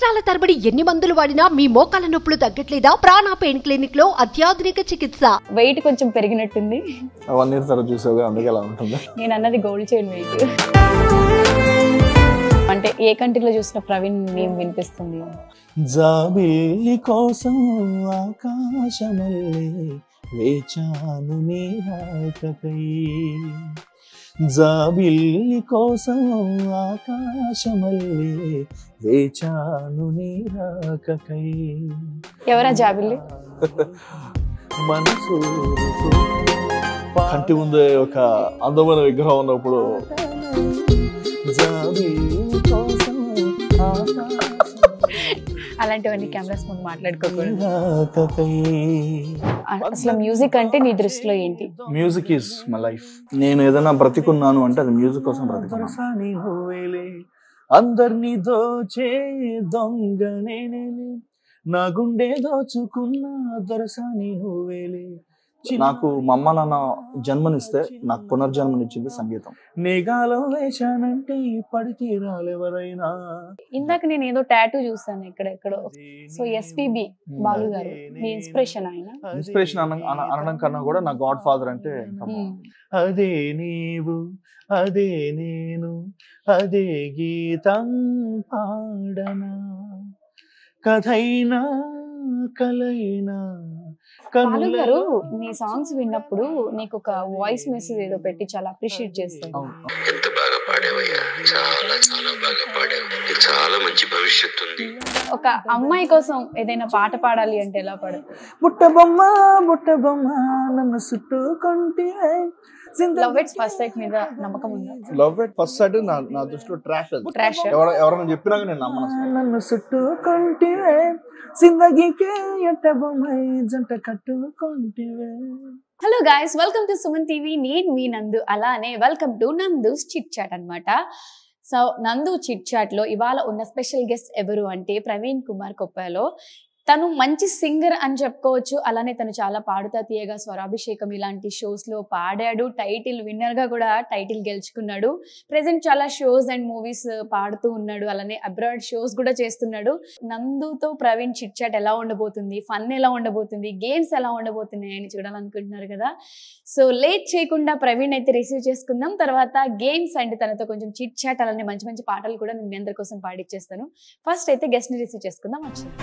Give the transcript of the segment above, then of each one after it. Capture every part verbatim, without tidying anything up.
సంవత్సరాల తరబడి ఎన్ని మందులు వాడినా మీ మోకాల నొప్పులు తగ్గట్లేదా? ప్రాణ పెయిన్ క్లినిక్ లో అత్యాధునిక చికిత్స. వెయిట్ కొంచెం పెరిగినట్టుంది. వన్ ఇయర్ తర్వాత చూసావుగా, అందుకే అలా ఉంటుంది. నేను అన్నది గోల్డ్ చైన్ వెయిట్. అంటే ఏ కంట్రీలో చూసిన ప్రవీణ్ నేమ్ వినిపిస్తుంది. జాబిల్లి కోసం ఆకాశమల్లే వేచాను నీ రాకకై, జాబిల్లి కోసం ఆకాశమల్లే వేచాను నీ రాకకై. ఎవరా జాబిల్లి? మనసు కంటి ముందే ఒక అందమైన విగ్రహం ఉన్నప్పుడు జాబిల్లి కోసం అలాంటివన్నీ కెమెరాస్ ముందు మాట్లాడుకోకూడదు. అసలు మ్యూజిక్ అంటే నీ దృష్టిలో ఏంటి? Music is my life. నేను ఏదైనా బ్రతికున్నాను అంటే అది మ్యూజిక్ కోసం బ్రతికున్నాను. అందరినీ దోచే దొంగ నేనే, నా గుండె దోచుకున్న దొరసాని నువ్వేలే. నాకు మా అమ్మ నాన్న జన్మనిస్తే నాకు పునర్జన్మనిచ్చింది సంగీతం. నేగాలో వేశానంటే పడి తీరాలెవరైనా. ఇందాక నేను ఏదో టాటూ చూసాను ఎక్కడెక్కడో. సో ఎస్పీబీ బాలు గారు మీ ఇన్స్పిరేషన్. ఆయన ఇన్స్పిరేషన్ అనడం కన్నా కూడా నా గాడ్ ఫాదర్ అంటే అదే నీవు అదే నేను అదే గీతం పాడనా, కథైనా కలైనా. బాలు గారు నీ సాంగ్స్ విన్నప్పుడు నీకు ఒక వాయిస్ మెసేజ్ ఏదో పెట్టి చాలా అప్రిషియేట్ చేస్తాను. ఎంత బాగా పాడావయ్యా, చాలా చాలా బాగా పాడావు, చాలా మంచి భవిష్యత్తు ఉంది. ఒక అమ్మాయి కోసం ఏదైనా పాట పాడాలి అంటే ఎలా పాడాలి? బుట్ట బొమ్మ బుట్ట బొమ్మ నన్ను చుట్టుకుంటే. లవ్ ఎట్ ఫస్ట్ సైట్ మీద నమ్మకం ఉందా? లవ్ ఎట్ ఫస్ట్ సైట్ నా నా దృష్టిలో ట్రాష్. అది ట్రాష్. ఎవరైనా చెప్పినాక నేను నమ్మను. నన్ను చుట్టుకుంటే జిందగీకే ఎట్ట బొమ్మ జంట కట్టుకుంటే. Hello guys, welcome to Suman TV. నేను మీ నందు, అలానే welcome to Nandu's chit chat అనమాట. సో నందు చిట్ చాట్ లో ఇవాళ ఉన్న స్పెషల్ గెస్ట్ ఎవరు అంటే ప్రవీణ్ కుమార్ కొప్పాలో. తను మంచి సింగర్ అని చెప్పుకోవచ్చు. అలానే తను చాలా పాడుతా తీయగా, స్వరాభిషేకం ఇలాంటి షోస్ లో పాడాడు. టైటిల్ విన్నర్ గా కూడా టైటిల్ గెలుచుకున్నాడు. ప్రెసెంట్ చాలా షోస్ అండ్ మూవీస్ పాడుతూ ఉన్నాడు. అలానే అబ్రాడ్ షోస్ కూడా చేస్తున్నాడు. నందుతో ప్రవీణ్ చిట్ చాట్ ఎలా ఉండబోతుంది, ఫన్ ఎలా ఉండబోతుంది, గేమ్స్ ఎలా ఉండబోతున్నాయి అని చూడాలనుకుంటున్నారు కదా. సో లేట్ చేయకుండా ప్రవీణ్ అయితే రిసీవ్ చేసుకుందాం. తర్వాత గేమ్స్ అండ్ తనతో కొంచెం చిట్ చాట్ అలానే మంచి మంచి పాటలు కూడా నేను అందరి కోసం పాడిచ్చేస్తాను. ఫస్ట్ అయితే గెస్ట్ ని రిసీవ్ చేసుకుందాం. వచ్చింది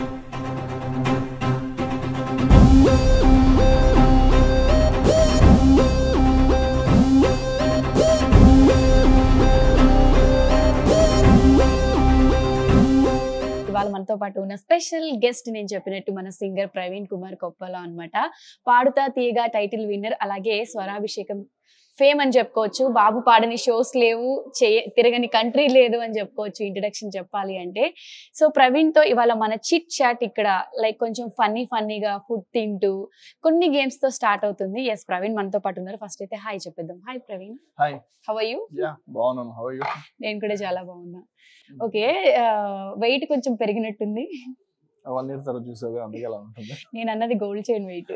ఇవాళ మనతో పాటు ఉన్న స్పెషల్ గెస్ట్ నేను చెప్పినట్టు మన సింగర్ ప్రవీణ్ కుమార్ కొప్పాలో అనమాట. పాడుతా తీయగా టైటిల్ విన్నర్, అలాగే స్వరాభిషేకం ఫేమ్ అని చెప్పుకోవచ్చు. బాబు పాడని షోస్ లేవు, చేయ తిరగని కంట్రీ లేదు అని చెప్పుకోవచ్చు ఇంట్రడక్షన్ చెప్పాలి అంటే. సో ప్రవీణ్ తో ఇవాళ మన చిట్ చాట్ ఇక్కడ లైక్ కొంచెం ఫన్నీ ఫన్నీగా ఫుడ్ తింటూ కొన్ని గేమ్స్ తో స్టార్ట్ అవుతుంది. ఎస్, ప్రవీణ్ మనతో పాటు ఉన్నారు. ఫస్ట్ అయితే హాయ్ చెప్పేద్దాం. Hi Praveen. Hi, how are you? Yeah బాగున్నాను. How are you? నేను కూడా చాలా బాగున్నా. ఓకే, వెయిట్ కొంచెం పెరిగినట్టుంది. వన్ ఇయర్ తర్వాత చూసావుగా, అందుకే అలా ఉంటుంది. నేను అన్నది గోల్డ్ చైన్ వెయిట్.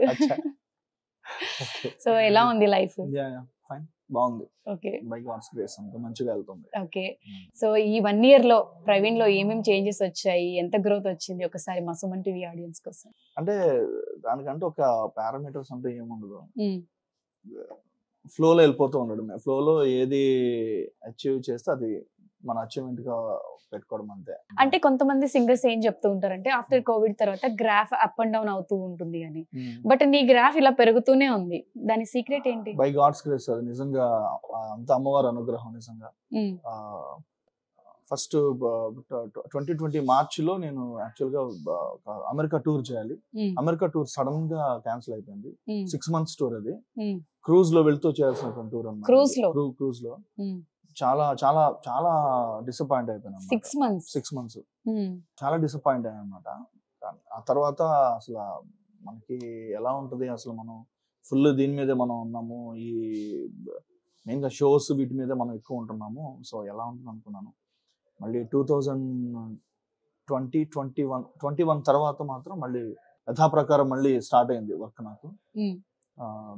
సో ఎలా ఉంది లైఫ్? ఫైన్, బాగుంది. ఓకే, బై గాడ్స్ గ్రేస్ అంతా మంచిగా వెళ్తుంది. ఓకే. సో ఈ వన్ ఇయర్ లో ప్రవీణ్ లో ఏమేమి చేంజెస్ వచ్చాయి, ఎంత గ్రోత్ వచ్చింది, ఒకసారి మా సుమన్ టీవీ ఆడియన్స్ కోసం. అంటే దానికంటే ఒక పారామీటర్స్ అంటే ఏముండదు, ఫ్లోలో వెళ్ళిపోతూ ఉండడం. ఫ్లోలో ఏది అచీవ్ చేస్తే అది మన అచీవ్మెంట్ గా పెట్టుకోవడం అంతే. అంటే కొంతమంది సింగర్స్ ఏం చెప్తూ ఉంటారంటే ఆఫ్టర్ కోవిడ్ తర్వాత గ్రాఫ్ అప్ అండ్ డౌన్ అవుతూ ఉంటుంది అని, బట్ నీ గ్రాఫ్ ఇలా పెరుగుతూనే ఉంది. దాని సీక్రెట్ ఏంటి? బై గాడ్స్ గ్రేస్, అది నిజంగా అంత అమ్మవారి అనుగ్రహం. నిజంగా ఫస్ట్ ట్వంటీ ట్వంటీ మార్చ్ లో నేను యాక్చువల్ గా అమెరికా టూర్ చేయాలి. అమెరికా టూర్ సడన్ గా క్యాన్సిల్ అయిపోయింది. సిక్స్ మంత్స్ టూర్ అది. క్రూజ్ లో వెళ్తూ చేయాల్సిన టూర్ అన్నమాట. క్రూజ్ లో క్రూజ్ లో చాలా చాలా చాలా డిసప్పాయింట్ అయిపోయినా. సిక్స్ మంత్స్ సిక్స్ మంత్స్ చాలా డిసప్పాయింట్ అయ్యాను అనమాట. ఆ తర్వాత అసలు మనకి ఎలా ఉంటది, అసలు మనం ఫుల్ దీని మీదే మనం ఉన్నాము, ఈ మెయిన్గా షోస్ వీటి మీదే మనం ఎక్కువ ఉంటున్నాము. సో ఎలా ఉంటుంది అనుకున్నాను. మళ్ళీ two thousand twenty twenty one twenty one తర్వాత మాత్రం మళ్ళీ యథాప్రకారం మళ్ళీ స్టార్ట్ అయింది వర్క్. నాకు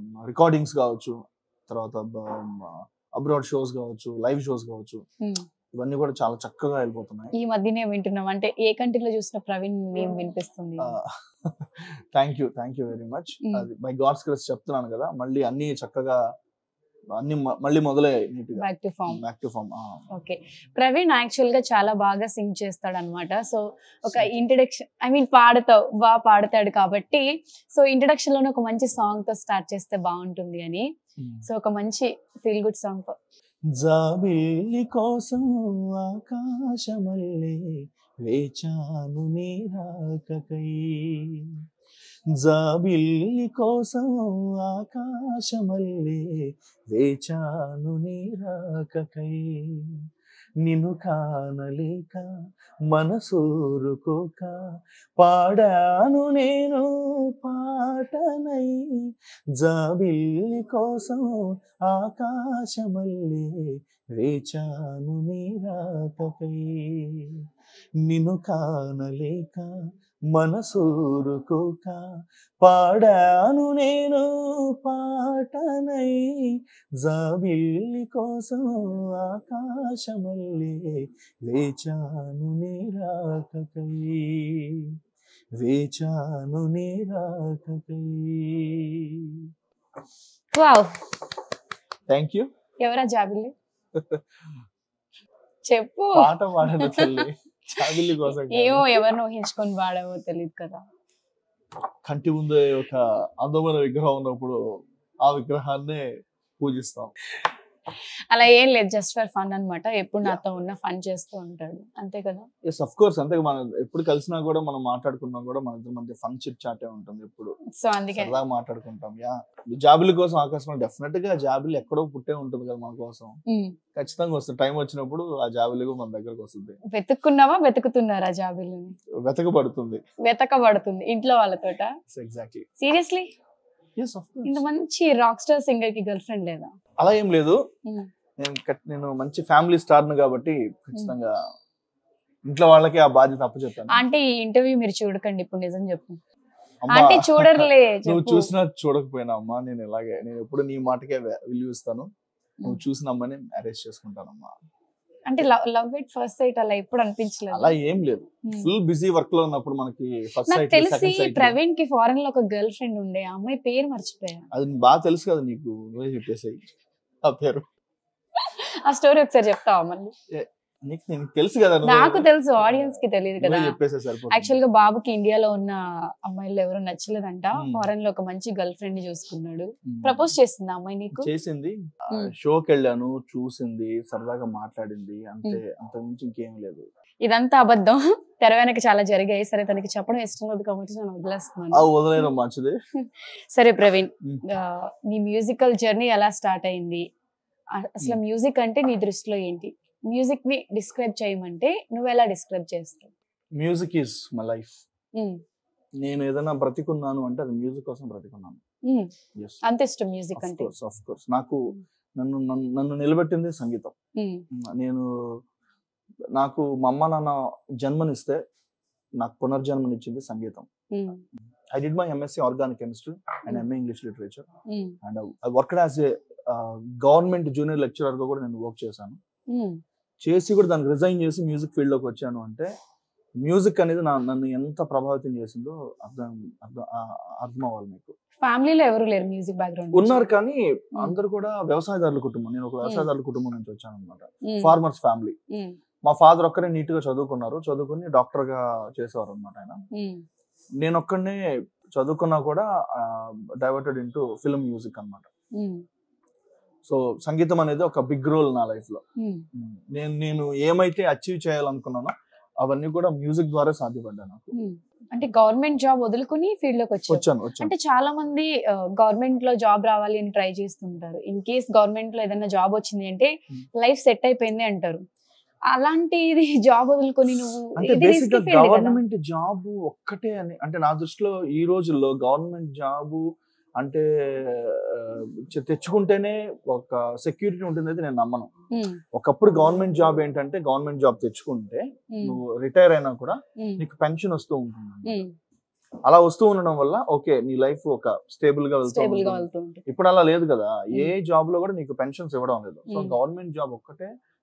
రికార్డింగ్స్ కావచ్చు, తర్వాత అబ్రాడ్ షోస్ కావచ్చు, లైవ్ షోస్ కావచ్చు, ఇవన్నీ కూడా చాలా చక్కగా వెళ్ళిపోతున్నాయి. ఈ మధ్యనే వింటున్నాం, అంటే ఏ కంట్రీలో చూసిన ప్రవీణ్ నేమ్ వినిపిస్తుంది. Thank you thank you very much. అది బై గాడ్స్ గ్రేస్ చెప్తున్నాను కదా, మళ్ళీ అన్ని చక్కగా అన్ని మ- మళ్ళీ మొదలయ్యాయి నీట్గా back to form. Back to form. Okay, Praveen actual గా చాలా బాగా సింగ్ చేస్తాడు అనమాట. సో ఒక ఇంట్రడక్షన్, ఐ మీన్ పాడతావు, బాగా పాడతాడు కాబట్టి సో ఇంట్రడక్షన్ లోనే ఒక మంచి సాంగ్ తో స్టార్ట్ చేస్తే బాగుంటుంది అని. సో ఒక మంచి ఫీల్ గుడ్ సాంగ్. జాబిల్లి కోసం ఆకాశమల్లే వేచాను నీ రాకకై, జాబిల్లి కోసం ఆకాశమల్లే వేచాను నీ రాకకై, నిన్ను కానలేక మనసూరుకోక పాడాను నేను పాటనై, జాబిల్లి కోసం ఆకాశమల్లే వేచాను నీ రాకకై, నిన్ను కానలేక మనసూరుకోక పాడాను నేను పాటనై, జాబిల్లి కోసం ఆకాశమల్లే వేచాను నీ రాకకై, వేచాను నీ రాకకై. Wow, thank you. ఎవరా జాబిల్లి? చెప్పు. పాట పాడదు తల్లి, జాబిల్లి కోసం కాదు. ఏమో ఎవరిని ఊహించుకొని వాడావో తెలియదు కదా. కంటి ముందే ఒక అందమైన విగ్రహం ఉన్నప్పుడు ఆ విగ్రహాన్నే పూజిస్తాం. అలా ఏం లేదు, జస్ట్ ఫర్ ఫన్ అన్నమాట. ఎప్పుడు నాతో ఉన్న ఫన్ చేస్తూ ఉంటాడు, అంతే కదా. ఎస్ అఫ్ కోర్స్, అంతే. మనం ఎప్పుడు కలిసినా కూడా మనం మాట్లాడుకున్నాం కూడా మన ఇద్దరి మధ్య ఫన్ చిట్ చాటే ఉంటుంది ఎప్పుడు. సో అందుకే సరదాగా మాట్లాడుకుంటాం. యా, జాబిలి కోసం ఆకాశం డెఫినెట్ గా జాబిలి ఎక్కడో పుట్టే ఉంటుంది కదా మన కోసం. ఉమ్. ఖచ్చితంగా వస్తుంది, టైం వచ్చినప్పుడు ఆ జాబిలి మన దగ్గరకు వస్తుంది. వెతుక్కున్నావా, వెతుకుతున్నారా జాబిల్లిని? వెతకబడుతుంది. వెతకబడుతుంది ఇంట్లో వాళ్ళతోట. Exactly. Seriously? Yes of course. ఇంత మంచి రాక్ స్టార్ సింగర్ కి గర్ల్ ఫ్రెండ్ లేదా? అలా ఏం లేదు. ఉమ్. నేను కట్- నేను మంచి ఫ్యామిలీ స్టార్ను కాబట్టి ఖచ్చితంగా ఇంట్లో వాళ్ళకి ఆ బాధ్యత అప్పచెప్తాను. ఆంటీ ఈ ఇంటర్వ్యూ మీరు చూడకండి ఇప్పుడు, నిజం చెప్పు. అమ్మా, ఆంటీ చూడర్లే, నువ్వు చెప్పు. చూసినా చూడకపోయినా అమ్మా, నేను ఇలాగే, నేను ఎప్పుడు నీ మాటకే విలువ ఇస్తాను. నువ్వు చూసిన అమ్మని మ్యారేజ్ చేసుకుంటానమ్మా. అంటే లవ్ ఎట్ ఫస్ట్ సైట్ అలా ఎప్పుడు అనిపించలేదు? అలా ఏం లేదు. ఉమ్. ఫుల్ బిజీ వర్క్ లో ఉన్నప్పుడు మనకి ఫస్ట్ నాకు సైట్ తెలిసి సెకండ్ సైట్ ప్రవీణ్ కి ఫారెన్ లో ఒక గర్ల్ ఫ్రెండ్ ఉండే, ఆ అమ్మాయి పేరు మర్చిపోయా. అది బాగా తెలుసు కదా నీకు, నువ్వే చెప్పేసాయి ఆ పేరు. ఆ స్టోరీ ఒకసారి చెప్తావా మళ్ళీ? నీకు నీకు తెలుసు కదా, నువ్వే- నాకు తెలుసు, ఆడియన్స్ కి తెలియదు కదా. నువ్వే చెప్పేసే సరిపోతుంది. యాక్చువల్ గా బాబుకి ఇండియాలో ఉన్న అమ్మాయిలు ఎవరు నచ్చలేదంట, Hmm. ఫారెన్ లో ఒక మంచి గర్ల్ ఫ్రెండ్ ని చూసుకున్నాడు. ఉమ్. ప్రపోజ్ చేసింది ఆ అమ్మాయి నీకు? చేసింది. ఉమ్. షోకి వెళ్ళాను, చూసింది, సరదాగా మాట్లాడింది, అంతే. అంతకుమించి ఇంకేం లేదు. ఇదంతా అబద్ధం, తెర వెనక చాలా జరిగాయి. సరే, తనకి చెప్పడం ఇష్టం లేదు కాబట్టి నేను ఆ వదిలేస్తున్నాను. వదిలేయడం మంచిది. సరే ప్రవీణ్, ఉమ్. ఆ, నీ మ్యూజికల్ జర్నీ ఎలా స్టార్ట్ అయింది? ఆ- అసలు మ్యూజిక్ అంటే నీ దృష్టిలో ఏంటి? మ్యూజిక్ ని డిస్క్రైబ్ చేయమంటే నువ్వు ఎలా డిస్క్రైబ్ చేస్తావు? Music is my life. Um, నేను ఏదైనా బ్రతికున్నాను అంటే అది మ్యూజిక్ కోసం బ్రతికున్నాను. ఉమ్. ఎస్, అంత ఇష్టం మ్యూజిక్ ఆఫ్ అంటే? Course of course. నాకు నన్ను నన్ను నన్ను నిలబెట్టింది సంగీతం. ఉమ్, నేను నాకు మా అమ్మ నాన్న జన్మనిస్తే నాకు పునర్జన్మనిచ్చింది సంగీతం. Um, I did my MSc organic chemistry and MA English literature um, and I worked as a government junior lecturer గా కూడా నేను వర్క్ చేశాను. ఉమ్. చేసి కూడా దానికి రిజైన్ చేసి మ్యూజిక్ ఫీల్డ్ లోకి వచ్చాను. అంటే మ్యూజిక్ అనేది నా నన్ను ఎంత ప్రభావితం చేసిందో అర్థం అర్థం ఆ- అర్థం అవ్వాలి మీకు. ఫ్యామిలీలో ఎవరు లేరు మ్యూజిక్ బ్యాక్గ్రౌండ్? ఉన్నారు కానీ అందరు కూడా వ్యవసాయదారుల కుటుంబం. నేను ఒక వ్యవసాయదారుల కుటుంబం నుంచి వచ్చాను అనమాట. Farmers family. మా ఫాదర్ ఒక్కరే నీట్ గా చదువుకున్నారు, చదువుకుని డాక్టర్ గా చేసేవారు అనమాట ఆయన. నేను ఒక్కడనే చదువుకున్నా కూడా డైవర్టెడ్ ఇంటూ ఫిల్మ్ మ్యూజిక్ అన్నమాట. సో సంగీతం అనేది ఒక బిగ్ రోల్ నా లైఫ్ లో. నేను నేను ఏమైతే అచీవ్ చేయాలనుకున్నానో అవన్నీ కూడా మ్యూజిక్ ద్వారా సాధ్యపడ్డా నాకు. అంటే గవర్నమెంట్ జాబ్ వదులుకుని ఫీల్డ్ లోకి వచ్చాను వచ్చాను వచ్చాను అంటే చాలా మంది గవర్నమెంట్ లో జాబ్ రావాలి అని ట్రై చేస్తుంటారు. ఇన్ కేస్ గవర్నమెంట్ లో ఏదైనా జాబ్ వచ్చింది అంటే లైఫ్ సెట్ అయిపోయింది అంటారు. అలాంటిది జాబ్ వదులుకొని నువ్వు అంటే బేసిక్ గా గవర్నమెంట్ జాబ్ ఒక్కటే అని అంటే నా దృష్టిలో ఈ రోజుల్లో గవర్నమెంట్ జాబ్ అంటే తెచ్చుకుంటేనే ఒక సెక్యూరిటీ ఉంటుంది అయితే నేను నమ్మను. ఒకప్పుడు గవర్నమెంట్ జాబ్ ఏంటంటే గవర్నమెంట్ జాబ్ తెచ్చుకుంటే నువ్వు రిటైర్ అయినా కూడా నీకు పెన్షన్ వస్తూ ఉంటుంది. అలా వస్తూ ఉండడం వల్ల ఓకే నీ లైఫ్ ఒక స్టేబుల్ గా వెళ్తూ. ఇప్పుడు అలా లేదు కదా, ఏ జాబ్ లో కూడా నీకు పెన్షన్స్ ఇవ్వడం లేదు. సో గవర్నమెంట్ జాబ్ ఒక్కటే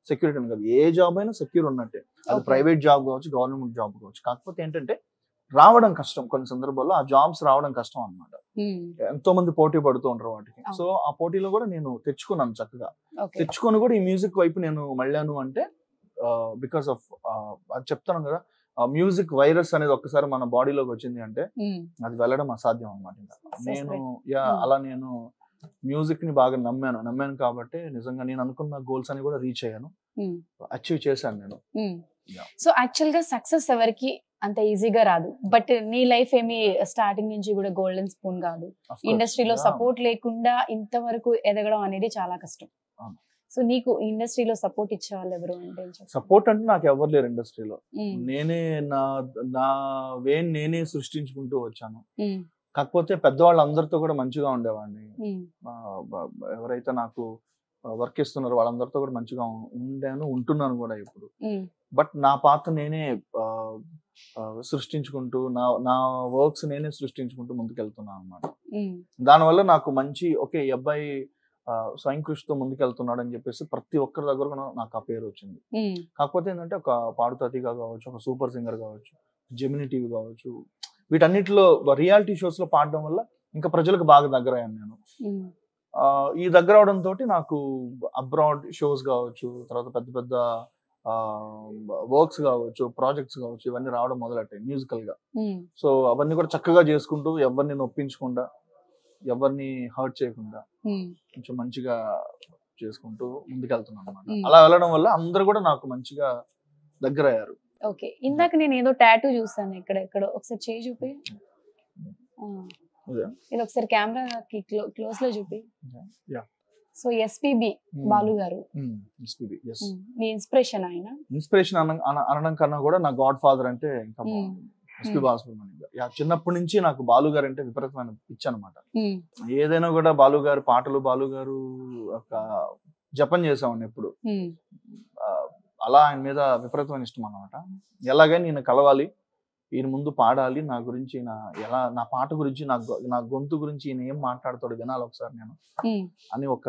సెక్యూరిటీ అని కాదు, ఏ జాబ్ అయినా సెక్యూర్ ఉన్నట్టే. అది Okay. ప్రైవేట్ జాబ్ కావచ్చు, గవర్నమెంట్ జాబ్ కావచ్చు. కాకపోతే ఏంటంటే రావడం కష్టం, కొన్ని సందర్భాల్లో ఆ జాబ్స్ రావడం కష్టం అన్నమాట. ఉమ్, ఎంతో మంది పోటీ పడుతూ ఉంటారు వాటికి. అవును. సో ఆ పోటీలో కూడా నేను తెచ్చుకున్నాను చక్కగా. ఓకే. తెచ్చుకొని కూడా ఈ మ్యూజిక్ వైపు నేను మళ్ళాను అంటే బికాస్ ఆఫ్ అది చెప్తాను కదా, మ్యూజిక్ వైరస్ అనేది ఒక్కసారి మన బాడీలోకి వచ్చింది అంటే ఉమ్, అది వెళ్ళడం అసాధ్యం అనమాట. ఇంకా నేను యా Hmm. అలా నేను మ్యూజిక్ ని బాగా నమ్మాను నమ్మాను కాబట్టి నిజంగా నేను అనుకున్న గోల్స్ అని కూడా రీచ్ అయ్యాను, ఉమ్, అచీవ్ చేశాను నేను. ఉమ్. Yeah. సో యాక్చువల్ గా సక్సెస్ ఎవరికి అంత ఈజీగా రాదు, బట్ నీ లైఫ్ ఏమి స్టార్టింగ్ నుంచి కూడా గోల్డెన్ స్పూన్ కాదు. Of course. ఇండస్ట్రీలో Yeah. సపోర్ట్ లేకుండా ఇంతవరకు ఎదగడం అనేది చాలా కష్టం. అవును. సో నీకు ఇండస్ట్రీలో సపోర్ట్ ఇచ్చే వాళ్ళు ఎవరు అంటే సపోర్ట్ అంటే నాకు ఎవరు లేరు ఇండస్ట్రీలో. నేనే నా నా వేన్ నేనే సృష్టించుకుంటూ వచ్చాను. కాకపోతే పెద్దవాళ్ళు అందరితో కూడా మంచిగా ఉండేవాడిని. ఆ, బ- బ- ఎవరైతే నాకు వర్క్ ఇస్తున్నారో వాళ్ళందరితో కూడా మంచిగా ఉం- ఉండాను, ఉంటున్నాను కూడా ఇప్పుడు. బట్ నా పాత్ర నేనే ఆ, ఆ, సృష్టించుకుంటూ నా నా వర్క్స్ నేనే సృష్టించుకుంటూ ముందుకెళ్తున్నాను అనమాట. దానివల్ల నాకు మంచి ఓకే ఈ అబ్బాయి ఆ, స్వయం కృషితో ముందుకెళ్తున్నాడు అని చెప్పేసి ప్రతి ఒక్కరి దగ్గర కూడా నాకు ఆ పేరు వచ్చింది. కాకపోతే ఏంటంటే ఒక పాడుతాతిగా కావచ్చు, ఒక సూపర్ సింగర్ కావచ్చు, జెమినీ టీవీ కావచ్చు, వీటన్నిటిలో రియాలిటీ షోస్ లో పాడడం వల్ల ఇంకా ప్రజలకు బాగా దగ్గర అయ్యాను నేను. ఆ, ఈ దగ్గర అవడంతో నాకు అబ్రాడ్ షోస్ కావచ్చు, తర్వాత పెద్ద పెద్ద వర్క్స్ కావచ్చు, ప్రాజెక్ట్స్ కావచ్చు, ఇవన్నీ రావడం మొదలెట్టాయి మ్యూజికల్ గా. సో అవన్నీ కూడా చక్కగా చేసుకుంటూ ఎవరిని నొప్పించకుండా, ఎవరిని హర్ట్ చేయకుండా కొంచెం మంచిగా చేసుకుంటూ ముందుకెళ్తున్నాను అనమాట. Hmm. అలా వెళ్ళడం వల్ల అందరు కూడా నాకు మంచిగా దగ్గర అయ్యారు. ఓకే. ఇందాక నేను ఏదో టాటూ చూసాను ఇక్కడ ఎక్కడో, ఒకసారి చేయి చూపి. ఆ, అదే. ఇది ఒకసారి కెమెరాకి క్లోజ్ లో చూపి. Yeah. సో ఎస్పీబి బాలు గారు Hmm. S P B, yes. ఉమ్, నీ ఇన్స్పిరేషన్ ఆయన. ఇన్స్పిరేషన్ అన అన- అనడం కన్నా కూడా నా గాడ్ ఫాదర్ అంటే ఇంకా Hmm. SP Hmm. బాలసుబ్రహ్మణ్యం గారు. యా, చిన్నప్పటి నుంచి నాకు బాలు గారు అంటే విపరీతమైన పిచ్చి అనమాట. ఉమ్, ఏదైనా కూడా బాలు గారు పాటలు, బాలు గారు ఒక జపం చేసామండి ఎప్పుడు. ఉమ్, ఆ, అలా ఆయన మీద విపరీతమైన ఇష్టం అనమాట. ఎలాగైనా నేను కలవాలి, ఈయన ముందు పాడాలి, నా గురించి నా ఎలా నా పాట గురించి నా గొ- నా గొంతు గురించి ఈయన ఏం మాట్లాడతాడు వినాలి ఒకసారి నేను ఉమ్, అని ఒక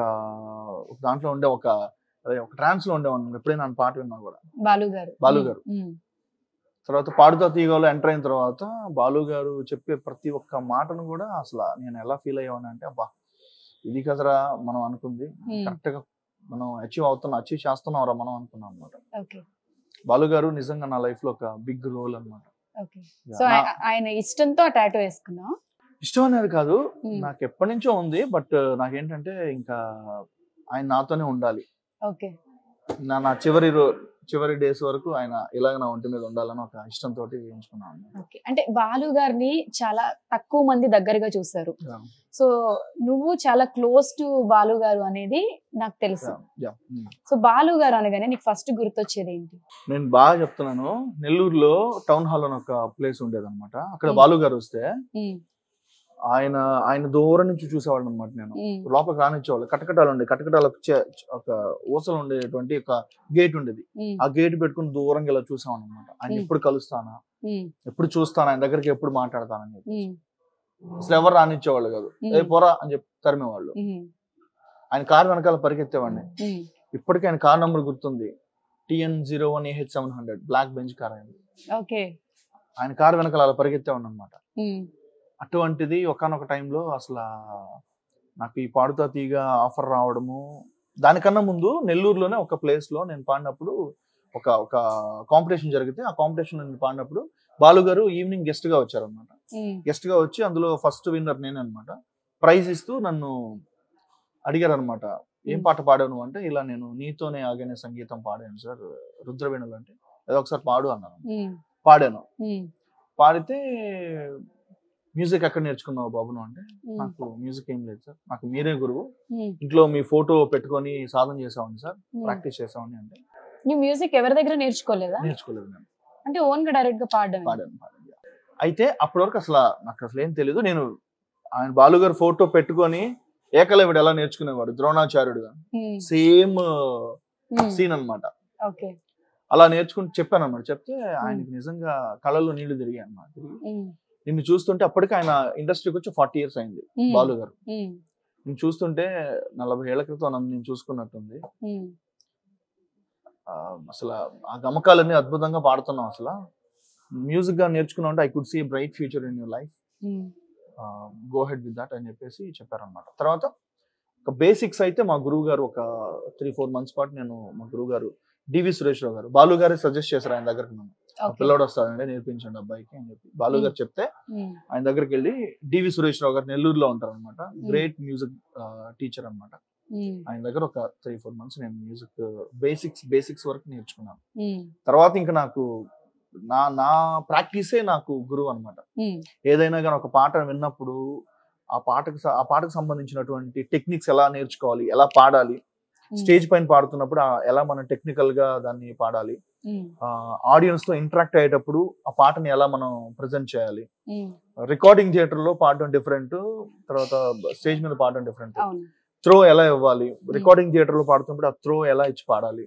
ఒక దాంట్లో ఉండే ఒక అదే ఒక ట్రాన్స్ లో ఉండేవాడిని ఎప్పుడైనా నా పాట విన్నా కూడా. బాలు గారు. బాలు ఉమ్, గారు. ఉమ్, తర్వాత పాడుతా తీగలో ఎంటర్ అయిన తర్వాత బాలు గారు చెప్పే ప్రతి ఒక్క మాటను కూడా అసలు నేను ఎలా ఫీల్ అయ్యాను అంటే, అబ్బా ఇది కదరా మనం అనుకుంది, Hmm. కరెక్ట్ గా మనం అచీవ్ అవుతున్నాం, అచీవ్ చేస్తున్నాం రా మనం అనుకున్నాం అనమాట. ఓకే. బాలు గారు నిజంగా నా లైఫ్ లో ఒక బిగ్ రోల్ అనమాట. ఓకే. సో ఆయ- ఆయన ఇష్టంతో ఆ టాటూ వేసుకున్నావు. ఇష్టం అనేది కాదు, Hmm. నాకు ఎప్పటి నుంచో ఉంది. బట్ నాకేంటంటే ఇంకా ఆయన నాతోనే ఉండాలి, ఓకే. నా నా చివరి రో చివరి డేస్ వరకు ఆయన ఇలాగ నా ఒంటి మీద ఉండాలని ఒక ఇష్టంతో ఎంచుకున్నాను. ఓకే. అంటే బాలు గారిని చాలా తక్కువ మంది దగ్గరగా చూసారు. సో నువ్వు చాలా క్లోజ్ టు బాలు గారు అనేది నాకు తెలుసు. Yeah. Hmm. సో బాలు గారు అనగానే నీకు ఫస్ట్ గుర్తొచ్చేది ఏంటి? నేను బాగా చెప్తున్నాను, నెల్లూరులో టౌన్ హాల్ అని ఒక ప్లేస్ ఉండేది అనమాట. అక్కడ Hmm. బాలు గారు వస్తే ఉమ్, ఆయన ఆయన దూరం నుంచి చూసేవాడు అనమాట. నేను ఉమ్, లోపలికి రానిచ్చేవాళ్ళు. కటకటాలు ఉండే కటకటాలకు చే- ఒక ఊసలు ఉండేటువంటి ఒక గేట్ ఉండేది. ఉమ్, ఆ గేట్ పెట్టుకుని దూరంగా ఇలా చూసాను అనమాట. ఆయన Hmm. ఎప్పుడు కలుస్తానా, ఉమ్, ఎప్పుడు చూస్తాను, ఆయన దగ్గరికి ఎప్పుడు మాట్లాడతానని చెప్పి. ఉమ్, అసలు ఎవరు రానిచ్చేవాళ్ళు కాదు. Hmm. ఏ పోరా అని చెప్పి తరిమేవాళ్ళు. ఉమ్, ఆయన కారు వెనకాల పరిగెత్తేవాడిని. ఉమ్, ఇప్పటికీ ఆయన కార్ నంబర్ గుర్తుంది, TN zero one AH seven hundred black Benz car. ఆయన ఓకే. ఆయన కారు వెనకాల అలా పరిగెత్తేవాడిని అనమాట. ఉమ్, అటువంటిది ఒకానొక టైంలో అసలు నాకు ఈ పాడుతా తీగ ఆఫర్ రావడము, దానికన్నా ముందు నెల్లూరులోనే ఒక ప్లేస్ లో నేను పాడినప్పుడు ఒక ఒక కాంపిటీషన్ జరిగితే ఆ కాంపిటీషన్ నేను పాడినప్పుడు బాలు గారు ఈవినింగ్ గెస్ట్ గా వచ్చారనమాట. ఉమ్, గెస్ట్ గా వచ్చి అందులో ఫస్ట్ విన్నర్ నేనే అనమాట. ప్రైజ్ ఇస్తూ నన్ను అడిగారు అనమాట, ఏం పాట పాడాను అంటే, ఇలా నేను నీతోనే ఆగనే సంగీతం పాడాను సార్ రుద్రవేణులు అంటే, ఏదో ఒకసారి పాడు అన్నాను. ఉమ్, పాడాను. ఉమ్, పాడితే మ్యూజిక్ ఎక్కడ నేర్చుకున్నావు బాబును అంటే, ఉమ్, నాకు మ్యూజిక్ ఏం లేదు సార్, నాకు మీరే గురువు, ఉమ్, ఇంట్లో మీ ఫోటో పెట్టుకొని సాధన చేసామని సార్, ఉమ్. ప్రాక్టీస్ చేసామని అంటే. నువ్వు మ్యూజిక్ ఎవరి దగ్గర నేర్చుకోలేదా? నేర్చుకోలేదు నేను, అంటే ఓన్ గా డైరెక్ట్ గా పాడడం. పాడాను పాడాను అయితే అప్పటి వరకు అసలు నాకు అసలు ఏం తెలియదు. నేను ఆయన బాలు గారు ఫోటో పెట్టుకొని ఏకలవ్యుడు ఎలా నేర్చుకునేవాడు ద్రోణాచార్యుడుగా, సేమ్ సీన్ అన్నమాట. ఓకే. అలా నేర్చుకుంటూ చెప్పాను అనమాట. చెప్తే ఆయనకి నిజంగా కళ్ళల్లో నీళ్లు తిరిగాయి అన్నమాట. తిరిగి ఉమ్, నిన్ను చూస్తుంటే, అప్పటికి ఆయన ఇండస్ట్రీకి వచ్చి ఫార్టీ ఇయర్స్ అయింది ఉమ్, బాలు గారు. ఉమ్, నేను చూస్తుంటే నలభై ఏళ్ల క్రితం నన్ను నేను చూసుకున్నట్టుంది. ఉమ్, అసలు ఆ గమకాలన్నీ అద్భుతంగా పాడుతున్నాం. అసలు మ్యూజిక్ గా నేర్చుకున్నాం అంటే I could see bright future in your life, go head with that అని చెప్పేసి చెప్పారనమాట. తర్వాత ఒక బేసిక్స్ అయితే మా గురువు గారు ఒక త్రీ ఫోర్ మంత్స్ పాటు నేను మా గురువు గారు డివి సురేష్రావు గారు, బాలు గారు సజెస్ట్ చేశారు ఆయన దగ్గరకు. నన్ను పిల్లోడు వస్తాడంటే నేర్పించండి అబ్బాయికి అని చెప్పి బాలు గారు చెప్తే ఆయన దగ్గరికి వెళ్ళి, డివి సురేష్రావు గారు నెల్లూరులో ఉంటారు అనమాట, గ్రేట్ మ్యూజిక్ టీచర్ అనమాట. ఆయన దగ్గర ఒక త్రీ ఫోర్ మంత్స్ నేను మ్యూజిక్ బేసిక్స్ బేసిక్స్ వరకు నేర్చుకున్నాను. తర్వాత ఇంకా నాకు నా నా ప్రాక్టీసే నాకు గురువు అనమాట. ఏదైనా కానీ ఒక పాట విన్నప్పుడు ఆ పాటకు ఆ పాటకు సంబంధించినటువంటి టెక్నిక్స్ ఎలా నేర్చుకోవాలి, ఎలా పాడాలి, స్టేజ్ పైన పాడుతున్నప్పుడు ఎలా మనం టెక్నికల్ గా దాన్ని పాడాలి, ఆడియన్స్ తో ఇంటరాక్ట్ అయ్యేటప్పుడు ఆ పాటని ఎలా మనం ప్రజెంట్ చేయాలి, రికార్డింగ్ థియేటర్ లో పాడడం డిఫరెంట్, తర్వాత స్టేజ్ మీద పాడడం డిఫరెంట్, త్రో ఎలా ఇవ్వాలి, రికార్డింగ్ థియేటర్ లో పాడుతున్నప్పుడు ఆ త్రో ఎలా ఇచ్చి పాడాలి,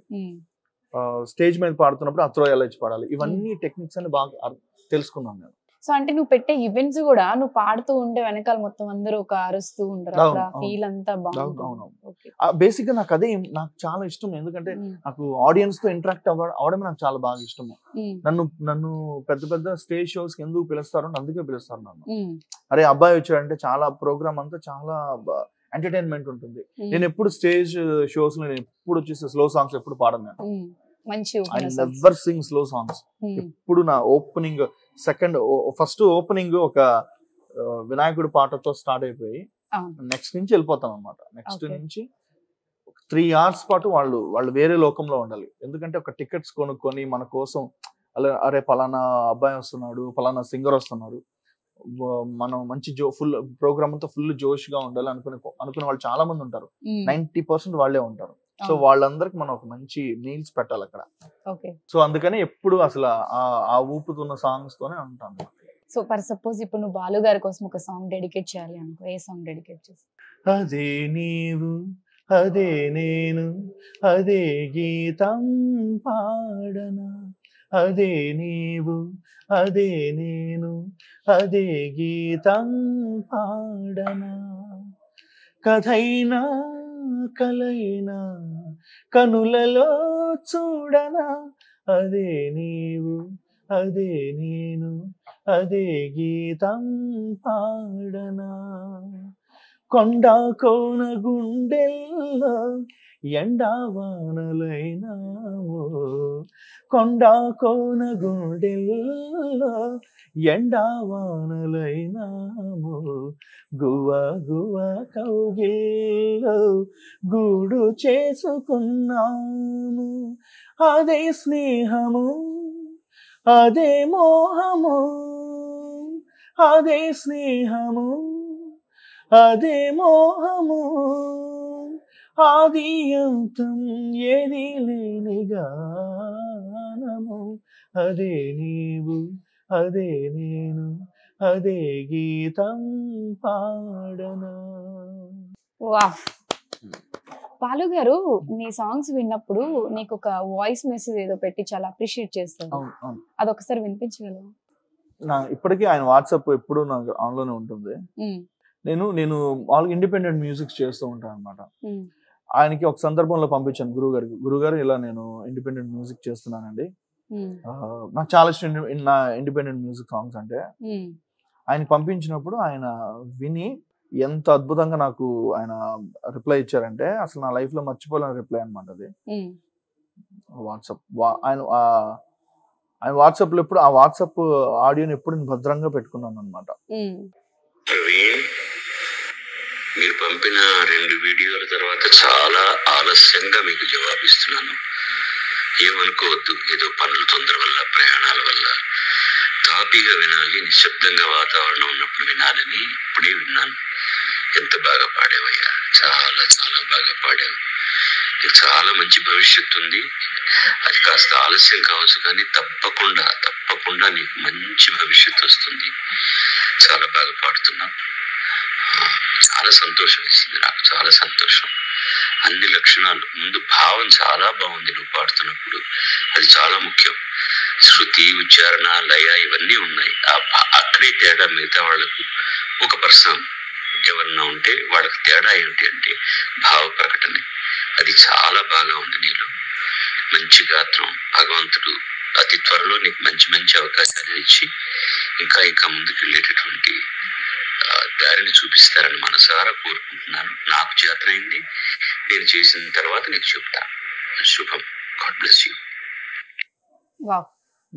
స్టేజ్ మీద పాడుతున్నప్పుడు ఆ త్రో ఎలా ఇచ్చి పాడాలి, ఇవన్నీ టెక్నిక్స్ అని బాగా తెలుసుకున్నాను నేను. సో అంటే నువ్వు పెట్టే ఈవెంట్స్ కూడా నువ్వు పాడుతూ ఉంటే వెనకాల మొత్తం అందరూ ఒక అరుస్తూ ఉంటారు, ఫీల్ అంతా బాగుంటుంది. బేసిక్ గా నాకు అదే నాకు చాలా ఇష్టం, ఎందుకంటే నాకు ఆడియన్స్ తో ఇంటరాక్ట్ అవ్వడం నాకు చాలా బాగా ఇష్టము. నన్ను నన్ను పెద్ద పెద్ద స్టేజ్ షోస్ కి ఎందుకు పిలుస్తారు అంటే అందుకే పిలుస్తారు నన్ను. అరే అబ్బాయి వచ్చాడంటే చాలా ప్రోగ్రామ్ అంతా చాలా ఎంటర్టైన్మెంట్ ఉంటుంది. నేను ఎప్పుడు స్టేజ్ షోస్ లో నేను ఎప్పుడు వచ్చేసి స్లో సాంగ్స్ ఎప్పుడు పాడను నేను. I never sing slow songs. ఎప్పుడు నా ఓపెనింగ్ సెకండ్ ఫస్ట్ ఓపెనింగ్ ఒక వినాయకుడి పాటతో స్టార్ట్ అయిపోయి నెక్స్ట్ నుంచి వెళ్ళిపోతాను అనమాట. నెక్స్ట్ నుంచి త్రీ అవర్స్ పాటు వాళ్ళు వాళ్ళు వేరే లోకంలో ఉండాలి. ఎందుకంటే ఒక టికెట్స్ కొనుక్కొని మన కోసం అలా అరే పలానా అబ్బాయి వస్తున్నాడు, పలానా సింగర్ వస్తున్నారు, మనం మంచి జో ఫుల్ ప్రోగ్రామ్ అంతా ఫుల్ జోష్ గా ఉండాలి అనుకునే అనుకునే వాళ్ళు చాలా మంది ఉంటారు. నైన్టీ పర్సెంట్ వాళ్ళే ఉంటారు. సో వాళ్ళందరికి మనం ఒక మంచి మీల్స్ పెట్టాలి అక్కడ. సో అందుకని ఎప్పుడు అసలు ఆ ఊపుతున్న సాంగ్స్ తోనే ఉంటాను. సో ఫర్ సపోజ్ ఇప్పుడు నువ్వు బాలు గారి కోసం ఒక సాంగ్ డెడికేట్ చేయాలి అనుకో, ఏ సాంగ్ డెడికేట్ చేస్తావు? అదే నీవు అదే నేను అదే గీతం పాడనా, అదే నీవు అదే నేను అదే గీతం పాడనా, కథైనా కలైనా కనులలో చూడనా, అదే నీవు అదే నేను అదే గీతం పాడనా, కొండ కోన గుండెల్లో ఎండా వానలైనావో, కొండ కోన గుండెల్లో ఎండా వానలైనామో, గువ గువ కౌగిల్లో గూడు చేసుకున్నాము, అదే స్నేహము అదే మోహము, అదే స్నేహము అదే మోహము, ఆది అంతం ఏది లేని గానము, అదే నీవు అదే నేను అదే గీతం పాడనా. వావ్! బాలు గారు నీ సాంగ్స్ విన్నప్పుడు నీకు ఒక వాయిస్ మెసేజ్ ఏదో పెట్టి చాలా అప్రిషియేట్ చేస్తాను, అదొకసారి వినిపించగలవా? నా ఇప్పటికీ ఆయన వాట్సాప్ ఎప్పుడు నాకు ఆన్ లోనే ఉంటుంది. నేను నేను మామూలుగా ఇండిపెండెంట్ మ్యూజిక్ చేస్తూ ఉంటాను అనమాట. ఆయనకి ఒక సందర్భంలో పంపించాను గురువు గారికి, గురుగారు ఇలా నేను ఇండిపెండెంట్ మ్యూజిక్ చేస్తున్నానండి, నాకు చాలా ఇష్టం నా ఇండిపెండెంట్ మ్యూజిక్ సాంగ్స్ అంటే. ఆయన పంపించినప్పుడు ఆయన విని ఎంత అద్భుతంగా నాకు ఆయన రిప్లై ఇచ్చారంటే అసలు నా లైఫ్ లో మర్చిపోలేని రిప్లై అనమాట అది. వాట్సాప్ ఆయన ఆయన వాట్సాప్ లో ఎప్పుడు ఆ వాట్సాప్ ఆడియోని ఎప్పుడు నేను భద్రంగా పెట్టుకున్నాను అనమాట. ప్రవీణ్, మీరు పంపిన రెండు వీడియోల తర్వాత చాలా ఆలస్యంగా మీకు జవాబిస్తున్నాను. ఏమనుకోవద్దు, ఏదో పనుల తొందర వల్ల ప్రయాణాల వల్ల. తాపీగా వినాలి, నిశ్శబ్దంగా వాతావరణం ఉన్నప్పుడు వినాలని ఇప్పుడే విన్నాను. ఎంత బాగా పాడేవయ్యా, చాలా చాలా బాగా పాడావు. నీకు చాలా మంచి భవిష్యత్తు ఉంది. అది కాస్త ఆలస్యం కావచ్చు కానీ తప్పకుండా తప్పకుండా నీకు మంచి భవిష్యత్తు వస్తుంది. చాలా బాగా పాడుతున్నావు. చాలా సంతోషం వేసింది నాకు, చాలా సంతోషం. అన్ని లక్షణాలు, ముందు భావం చాలా బాగుంది నువ్వు పాడుతున్నప్పుడు, అది చాలా ముఖ్యం. శృతి, ఉచ్చారణ, లయ ఇవన్నీ ఉన్నాయి. ఆ అక్కడే తేడా. మిగతా వాళ్ళకు ఒక పర్సన్ ఎవరన్నా ఉంటే వాళ్ళకి తేడా ఏంటి అంటే భావ ప్రకటన. అది చాలా బాగా ఉంది నీలో. మంచి గాత్రం, భగవంతుడు అతి త్వరలో నీకు మంచి మంచి అవకాశాలు ఇచ్చి ఇంకా ఇంకా ముందుకు వెళ్ళేటటువంటి దారిని చూపిస్తారని మనసారా కోరుకుంటున్నాను. నాకు జాతర అయింది, నేను చేసిన తర్వాత నీకు చెప్తాను. శుభం. God bless you. వావ్,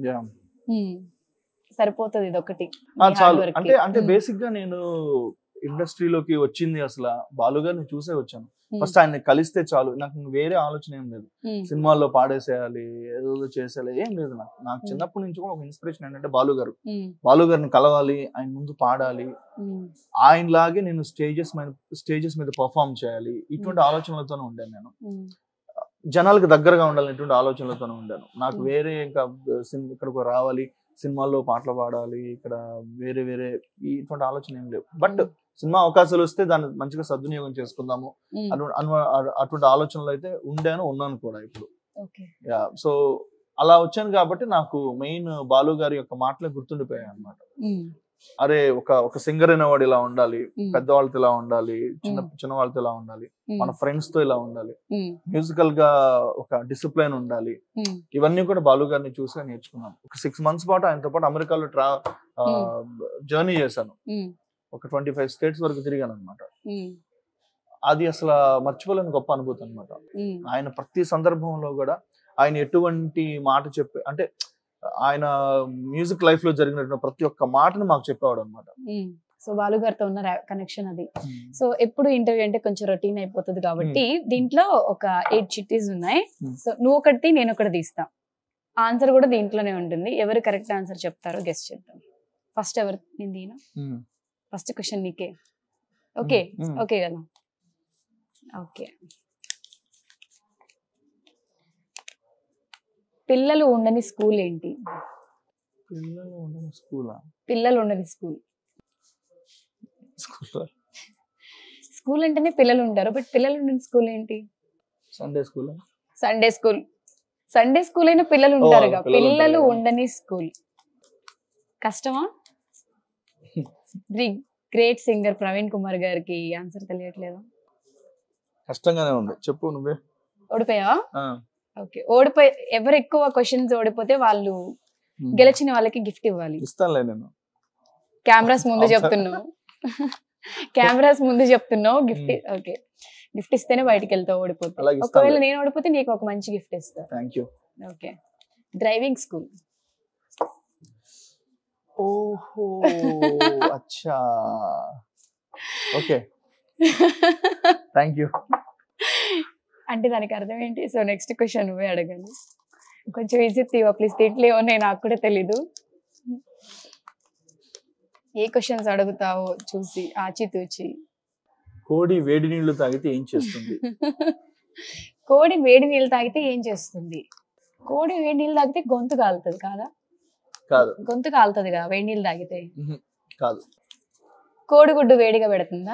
సరిపోతుంది ఇది ఒకటి చాలు. అంటే అంటే బేసిక్ గా నేను ఇండస్ట్రీలోకి వచ్చింది అసలు బాలుగారిని చూసే వచ్చాను. ఫస్ట్ ఆయన కలిస్తే చాలు, నాకు వేరే ఆలోచన ఏం లేదు. సినిమాల్లో పాడేసేయాలి, ఏదో చేసేయాలి ఏం లేదు. నాకు నాకు చిన్నప్పటి నుంచి కూడా ఒక ఇన్స్పిరేషన్ ఏంటంటే బాలు గారు. బాలు గారిని కలవాలి, ఆయన ముందు పాడాలి, ఆయన లాగే నేను స్టేజెస్ మీద స్టేజెస్ మీద పర్ఫార్మ్ చేయాలి, ఇటువంటి ఆలోచనలతోనే ఉండాను. నేను జనాలకు దగ్గరగా ఉండాలి ఇటువంటి ఆలోచనలతోనే ఉండాను. నాకు వేరే ఇంకా ఇక్కడికి రావాలి, సినిమాల్లో పాటలు పాడాలి, ఇక్కడ వేరే వేరే ఇటువంటి ఆలోచన ఏం లేవు. బట్ సినిమా అవకాశాలు వస్తే దాన్ని మంచిగా సద్వినియోగం చేసుకుందాము అటువంటి ఆలోచనలు అయితే ఉండాను, ఉన్నాను కూడా ఇప్పుడు. సో అలా వచ్చాను కాబట్టి నాకు మెయిన్ బాలు గారి యొక్క మాటలే గుర్తుండిపోయాయి అన్నమాట. అరే ఒక ఒక సింగర్ అయిన వాడు ఇలా ఉండాలి, పెద్దవాళ్ళతో ఇలా ఉండాలి, చిన్న చిన్న వాళ్ళతో ఇలా ఉండాలి, మన ఫ్రెండ్స్ తో ఇలా ఉండాలి, మ్యూజికల్ గా ఒక డిసిప్లిన్ ఉండాలి. ఇవన్నీ కూడా బాలు గారిని చూసి నేర్చుకున్నాను. ఒక సిక్స్ మంత్స్ పాటు ఆయనతో పాటు అమెరికాలో ట్రా జర్నీ చేశాను. ఒక ట్వంటీ ఫైవ్ స్టేట్స్ వరకు తిరిగాను అనమాట. అది అసలు మర్చిపోలేని గొప్ప అనుభూతి అనమాట. ఆయన ప్రతి సందర్భంలో కూడా ఆయన ఎటువంటి మాట చెప్పే అంటే ఆయన మ్యూజిక్ లైఫ్ లో జరిగిన ప్రతి ఒక్క మాటను మాకు చెప్పేవాడు అనమాట. సో బాలు గారితో ఉన్న కనెక్షన్ అది. సో ఎప్పుడు ఇంటర్వ్యూ అంటే కొంచెం రొటీన్ అయిపోతుంది కాబట్టి దీంట్లో ఒక ఎయిట్ చిట్టీస్ ఉన్నాయి. సో నువ్వు ఒకటి నేను ఒకటి తీస్తా, ఆన్సర్ కూడా దీంట్లోనే ఉంటుంది. ఎవరు కరెక్ట్ ఆన్సర్ చెప్తారో గెస్ట్ చేద్దాం. ఫస్ట్ ఎవరు? నేను దీనా? ఫస్ట్ క్వశ్చన్ నీకే. ఓకే ఓకే కదా? ఓకే. పిల్లలు ఉండని స్కూల్ ఏంటి? పిల్లలు ఉండని స్కూలా? పిల్లలు ఉండని స్కూల్. స్కూల్ అంటేనే పిల్లలు ఉంటారు, బట్ పిల్లలు ఉండని స్కూల్ ఏంటి? Sunday school. Sunday school. Sunday school అయినా పిల్లలు ఉంటారుగా. పిల్లలు ఉండని స్కూల్ కష్టమా? గ్రేట్ సింగర్ ప్రవీణ్ కుమార్ గారికి ఆన్సర్ తెలియట్లేదా? కష్టంగానే ఉంది, చెప్పు నువ్వే. ఓడిపోయావా? ఓకే. ఓడిపోయి ఎవరు ఎక్కువ క్వశ్చన్స్ ఓడిపోతే వాళ్ళు గెలిచిన వాళ్ళకి గిఫ్ట్ ఇవ్వాలి. ఇస్తానులే నేను. కెమెరాస్ ముందు చెప్తున్నావు, కెమెరాస్ ముందు చెప్తున్నావు గిఫ్ట్. ఓకే, గిఫ్ట్ ఇస్తేనే బయటికి వెళ్తావు ఓడిపోతే. ఒకవేళ నేను ఓడిపోతే నీకు ఒక మంచి గిఫ్ట్ ఇస్తా. థాంక్యూ. ఓకే. Driving school. ఓహో అచ్చా, ఓకే థాంక్యూ. అంటే దానికి అర్థం ఏంటి? సో నెక్స్ట్ క్వశ్చన్ నువ్వే అడగండి. కొంచెం ఈజీ తీవా ప్లీజ్, తిట్లేవో నేను నాకు కూడా తెలీదు. ఏ క్వశ్చన్స్ అడుగుతావో చూసి ఆచితూచి. కోడి వేడి నీళ్లు తాగితే ఏం చేస్తుంది? కోడి వేడి నీళ్ళు తాగితే ఏం చేస్తుంది? కోడి వేడి నీళ్ళు తాగితే గొంతు కాలుతుంది కాదా? కాదు. గొంతు కాలుతుంది కదా వేడి నీళ్ళు తాగితే? కాదు. కోడిగుడ్డు వేడిగా పెడుతుందా?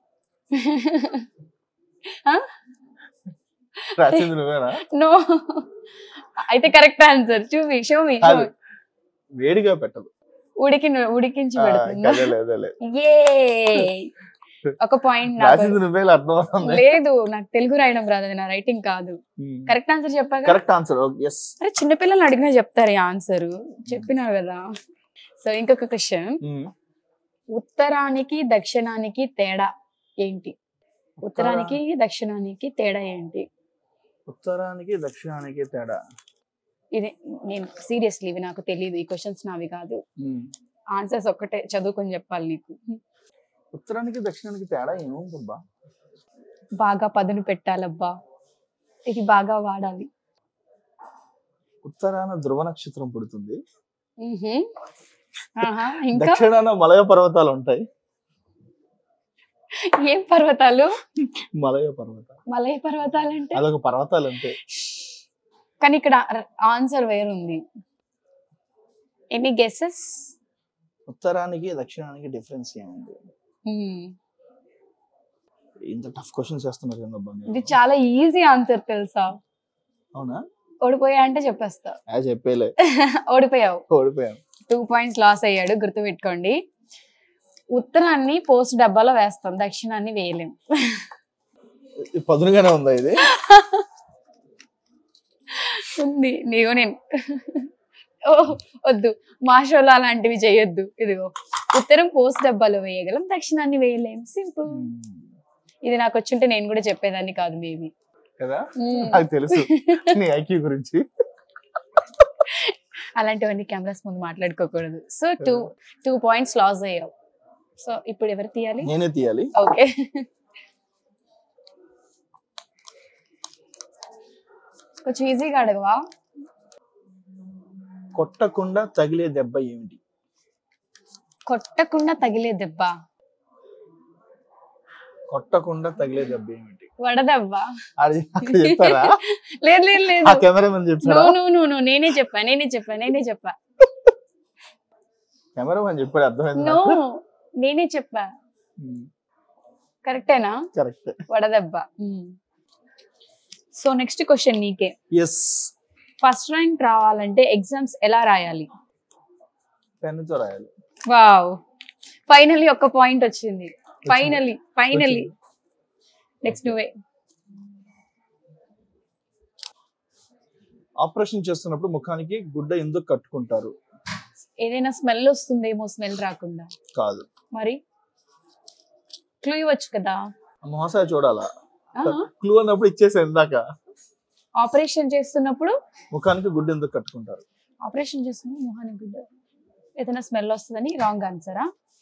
నో. అయితే కరెక్ట్ ఆన్సర్. చూపి, షో మీ. వేడిగా పెట్టదు, ఉడికి ఉడికించి పెడుతుందా? ఒక పాయింట్. లేదు, నాకు తెలుగు రాయడం రాదు, అది నా రైటింగ్ కాదు. కరెక్ట్ ఆన్సర్ చెప్పాక. Correct answer. అరే చిన్నపిల్లలు అడిగినా చెప్తారు ఈ ఆన్సర్, చెప్పినా కదా. సో ఇంకొక క్వశ్చన్. ఉత్తరానికి దక్షిణానికి తేడా ఏంటి? ఉత్తరానికి దక్షిణానికి తేడా ఏంటి? ఉత్తరానికి దక్షిణానికి తేడా. ఇది నేను సీరియస్లీ ఇవి నాకు తెలియదు, ఈ క్వశ్చన్స్ నావి కాదు. ఆన్సర్స్ ఒక్కటే చదువుకొని చెప్పాలి నీకు. ఉత్తరానికి దక్షిణానికి తేడా ఏముందబ్బా? బాగా పదును పెట్టాలబ్బా, ఇది బాగా వాడాలి. ఉత్తరాన ధ్రువ నక్షత్రం పుడుతుంది, ఇంకా దక్షిణాన మలయ పర్వతాలు ఉంటాయి. ఏం పర్వతాలు? మలయ పర్వతాలు. మలయ పర్వతాలు అంటే అదొక పర్వతాలు అంతే, కానీ ఇక్కడ ఆన్సర్ వేరుంది. Any guesses? ఉత్తరానికి దక్షిణానికి డిఫరెన్స్ ఏముంది? ఇంత టఫ్ క్వశ్చన్స్ చేస్తున్నారు కదా. ఇది చాలా ఈజీ ఆన్సర్ తెలుసా? అవునా? ఓడిపోయా అంటే చెప్పేస్తా. చెప్పేలే. ఓడిపోయావు. ఓడిపోయావు. టూ పాయింట్స్ లాస్ అయ్యాడు, గుర్తు పెట్టుకోండి. ఉత్తరాన్ని పోస్ట్ డబ్బాలో వేస్తాం, దక్షిణాన్ని వేయలేం. పదునుగానే ఉందా ఇది? ఉంది నీవు నేను ఓ వద్దు మా షోలో అలాంటివి చేయొద్దు. ఇదిగో ఉత్తరం పోస్ట్ డబ్బాలో వేయగలం, దక్షిణాన్ని వేయలేం. సింపుల్. ఇది నాకు వచ్చుంటే నేను కూడా చెప్పేదాన్ని కాదు మేబీ కదా. నాకు తెలుసు నీ ఐక్యూ గురించి. అలాంటివన్నీ కెమెరాస్ ముందు మాట్లాడుకోకూడదు. So two two points loss అయ్యావు. సో ఇప్పుడు ఎవరు తీయాలి? నేనే తీయాలి. ఓకే, కొంచెం ఈజీగా అడగవా? కొట్టకుండా తగిలే దెబ్బ ఏమిటి? కొట్టకుండా తగిలే దెబ్బ, కొట్టకుండా తగిలే దెబ్బ ఏమిటి? వడదెబ్బ. అది అక్కడ చెప్పారా? లేదు లేదు లేదు, ఆ కెమెరామెన్ చెప్పారా? నో నో నో నో నేనే చెప్పా నేనే చెప్పా నేనే చెప్పా కెమెరామెన్ చెప్పాడు, అర్థమైంది. నో నేనే చెప్పా. కరెక్టేనా? కరెక్ట్. వడదెబ్బ. సో నెక్స్ట్ క్వశ్చన్ నీకే. ఎస్. ఫస్ట్ ర్యాంక్ రావాలంటే ఎగ్జామ్స్ ఎలా రాయాలి? పెన్నుతో రాయాలి. వావ్, ఫైనలీ ఒక్క పాయింట్ వచ్చింది. ఫైనలీ ఫైనలీ నెక్స్ట్ నువ్వే. ఆపరేషన్ చేస్తున్నప్పుడు ముఖానికి గుడ్డ ఎందుకు కట్టుకుంటారు? ఏదైనా స్మెల్ వస్తుందేమో, స్మెల్ రాకుండా. కాదు. మరి క్లూ ఇవ్వచ్చు కదా. మోసాయ చూడాలా? క్లూ అన్నప్పుడు ఇచ్చేసా ఇందాక. ఆపరేషన్ చేస్తున్నప్పుడు ముఖానికి గుడ్డ ఎందుకు కట్టుకుంటారు? ఆపరేషన్ చేస్తున్నప్పుడు ముఖానికి గుడ్డ ఏదైనా స్మెల్ వస్తుందని రాంగ్ ఆన్సరా?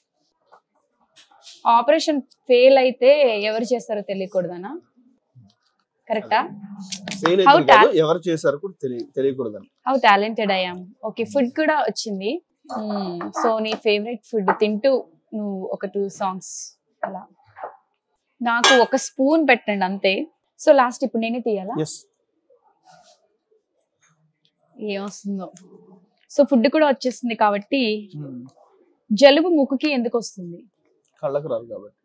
ఆపరేషన్ ఫెయిల్ అయితే ఎవరు చేస్తారో తెలియకూడదనా? కరెక్టా? ఫెయిల్ అయితే కాదు, ఎవరు చేశారో కూడా తెలియకూడదని. How talented I am. Okay, food కూడా వచ్చింది. సో నీ ఫేవరెట్ ఫుడ్ తింటూ నువ్వు ఒక టూ సాంగ్స్ అలా. నాకు ఒక స్పూన్ పెట్టండి అంతే. సో లాస్ట్ ఇప్పుడు నేనే తీయాలా? ఏమొస్తుందో. సో ఫుడ్ కూడా వచ్చేస్తుంది కాబట్టి జలుబు ముక్కుకి ఎందుకు వస్తుంది? కళ్ళకు రాదు కాబట్టి.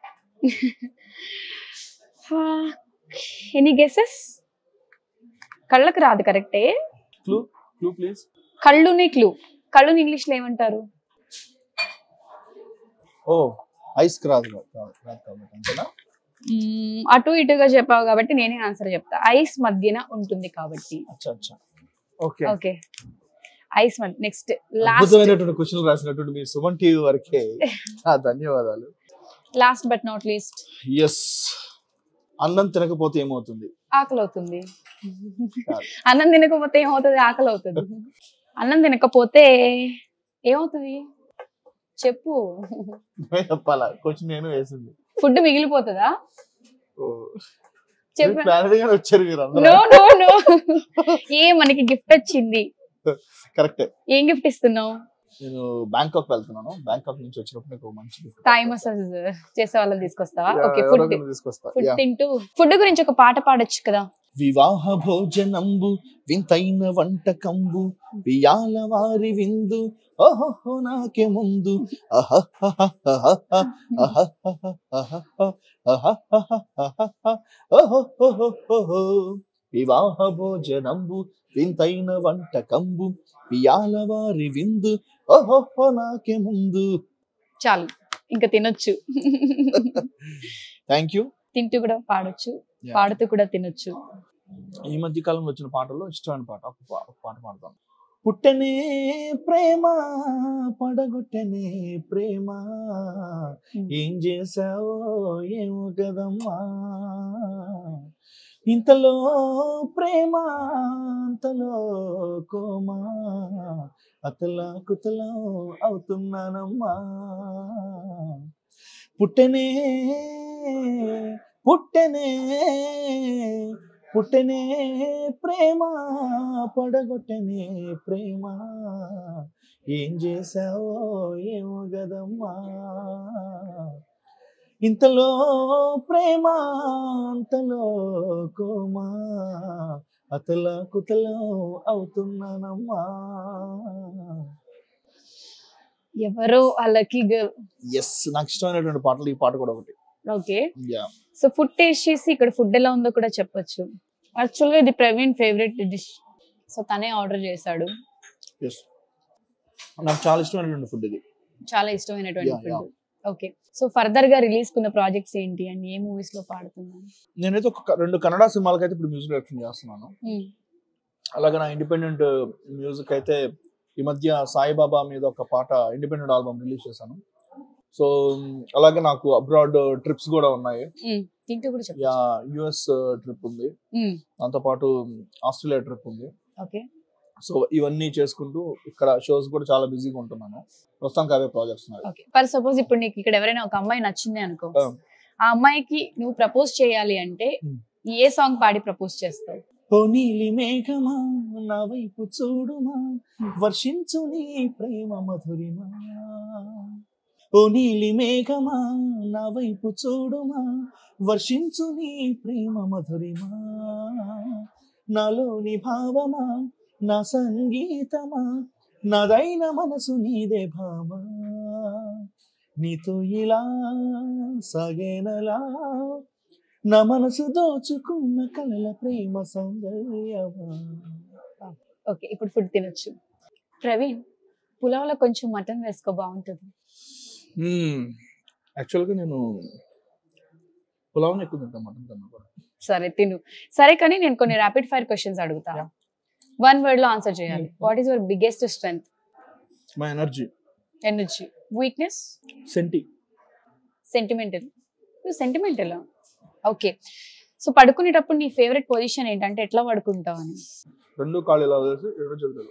Any guesses? కళ్ళకు రాదు, కరెక్టే. Clue clue please. కళ్ళుని క్లూ. కళ్ళుని ఇంగ్లీష్ లో ఏమంటారు? ఓ ఐస్ రాదు కాబట్టి అంతేనా? అటు ఇటుగా చెప్పావు కాబట్టి నేనే ఆన్సర్ చెప్తా. ఐస్ మధ్యన ఉంటుంది కాబట్టి. ఓకే ఓకే, ఐస్ మధ్య. నెక్స్ట్ లాస్ట్ క్వశ్చన్ రాసినటువంటి మీ సుమన్ టీవీ వరకే ధన్యవాదాలు. Last but not least. Yes. అన్నం తినకపోతే ఏమవుతుంది? ఆకలి అవుతుంది. అన్నం తినకపోతే ఏమవుతుంది? ఆకలి అవుతుంది. అన్నం తినకపోతే ఏమవుతుంది చెప్పు. చెప్పాలా? క్వశ్చన్ నేను వేసింది. ఫుడ్ మిగిలిపోతుందా? వచ్చారు మీరు. నో నో నో, ఏ మనకి గిఫ్ట్ వచ్చింది. కరెక్ట్. ఏం గిఫ్ట్ ఇస్తున్నావు? నేను బ్యాంకాక్ వెళ్తున్నాను. బ్యాంకాక్ నుంచి వచ్చినప్పుడు నాకు మంచి గిఫ్ట్. థాయ్ మసాజ్ చేసే వాళ్ళని తీసుకొస్తావా? ఓకే, ఫుడ్ తీసుకొస్తా. ఫుడ్ తింటూ ఫుడ్ గురించి ఒక పాట పాడొచ్చు కదా. వివాహ భోజనంబు వింతైన వంటకంబు వియాల వారి విందు ఓహో నాకే ముందు వివాహ భోజనంబు వింతైన వంటకంబు వియాల వారి విందు ఓహో నాకే ముందు. చాలు, ఇంకా తినొచ్చు. Thank you. తింటూ కూడా పాడొచ్చు, పాడుతూ కూడా తినొచ్చు. ఈ మధ్య కాలంలో వచ్చిన పాటల్లో ఇష్టమైన పాట ఒక పాట పాడతాను. పుట్టనే ప్రేమ పడగొట్టనే ప్రేమ ఏం చేసావో ఏమో కదమ్మా, ఇంతలో ప్రేమ అంతలో కోమా అతలా కుతలా అవుతున్నానమ్మా. పుట్టనే పుట్టనే పుట్టనే ప్రేమ పడగొట్టనే ప్రేమ ఏం చేసావో ఏమో గదమ్మా, ఇంతలో ప్రేమ అంతలో కోమా అతలా కుతలో అవుతున్నానమ్మా. ఎవరో అలకి గర్ల్. ఎస్, నాకు ఇష్టమైనటువంటి పాటలు ఈ పాట కూడా ఒకటి. ఓకే, సో ఫుడ్ టేస్ట్ చేసి ఇక్కడ ఫుడ్ ఎలా ఉందో కూడా చెప్పొచ్చు. యాక్చువల్గా ఇది ప్రవీణ్ ఫేవరెట్ డిష్, సో తనే ఆర్డర్ చేశాడు. నాకు చాలా ఇష్టమైనటువంటి ఫుడ్ ఇది. చాలా ఇష్టమైనటువంటి ఫుడ్. ఓకే, సో ఫర్దర్ గా రిలీజ్ కున్న ప్రాజెక్ట్స్ ఏంటి అండ్ ఏ మూవీస్ లో పాడుతున్నాను? నేనైతే ఒక రెండు కన్నడ సినిమాలకైతే ఇప్పుడు మ్యూజిక్ డైరెక్షన్ చేస్తున్నాను. అలాగే నా ఇండిపెండెంట్ మ్యూజిక్ అయితే ఈ మధ్య సాయిబాబా మీద ఒక పాట ఇండిపెండెంట్ ఆల్బమ్ రిలీజ్ చేశాను. సో అలాగే నాకు అబ్రాడ్ ట్రిప్స్ కూడా ఉన్నాయి. యుఎస్ ట్రిప్ ఉంది, దాంతో పాటు ఆస్ట్రేలియా ట్రిప్ ఉంది. సో ఇవన్నీ చేసుకుంటూ ఇక్కడ షోస్ కూడా చాలా బిజీగా ఉంటున్నాను. ప్రస్తుతానికి అవే ప్రాజెక్ట్స్ ఉన్నాయి. ఫర్ సపోజ్ ఇప్పుడు నీకు ఇక్కడ ఎవరైనా ఒక అమ్మాయి నచ్చింది అనుకో, ఆ అమ్మాయికి నువ్వు ప్రపోజ్ చేయాలి అంటే ఏ సాంగ్ పాడి ప్రపోజ్ చేస్తావు? ఓ నీలి మేఘమా నా వైపు చూడుమా వర్షించు నీ ప్రేమ మధురిమా, ఓ నీలి మేఘమా నా వైపు చూడుమా వర్షించు నీ ప్రేమ మధురిమా, నాలోని భావమా నా సంగీతమా నాదైన మనసు నీదే భామా, నీతో ఇలా సాగేనలా నా మనసు దోచుకున్న కలల ప్రేమ సౌందర్యమా. ఓకే, ఇప్పుడు ఫుడ్ తినొచ్చు. ప్రవీణ్, పులావ్లో కొంచెం మటన్ వేసుకో, బాగుంటుంది. యాక్చువల్గా నేను పులావ్ని ఎక్కువ తింటాను మటన్ కన్నా కూడా. సరే తిను. సరే కానీ నేను కొన్ని ర్యాపిడ్ ఫైర్ క్వశ్చన్స్ అడుగుతా, వన్ వర్డ్ లో ఆన్సర్ చేయాలి. What is your biggest strength? My energy. Energy. Weakness? Senti. Sentimental. నువ్వు సెంటిమెంటల్? ఓకే. సో పడుకునేటప్పుడు నీ ఫేవరెట్ పొజిషన్ ఏంటంటే ఎట్లా పడుకుంటావు అని? రెండు కాళ్ళు ఇలా వదిలేసి రెండు చేతులు.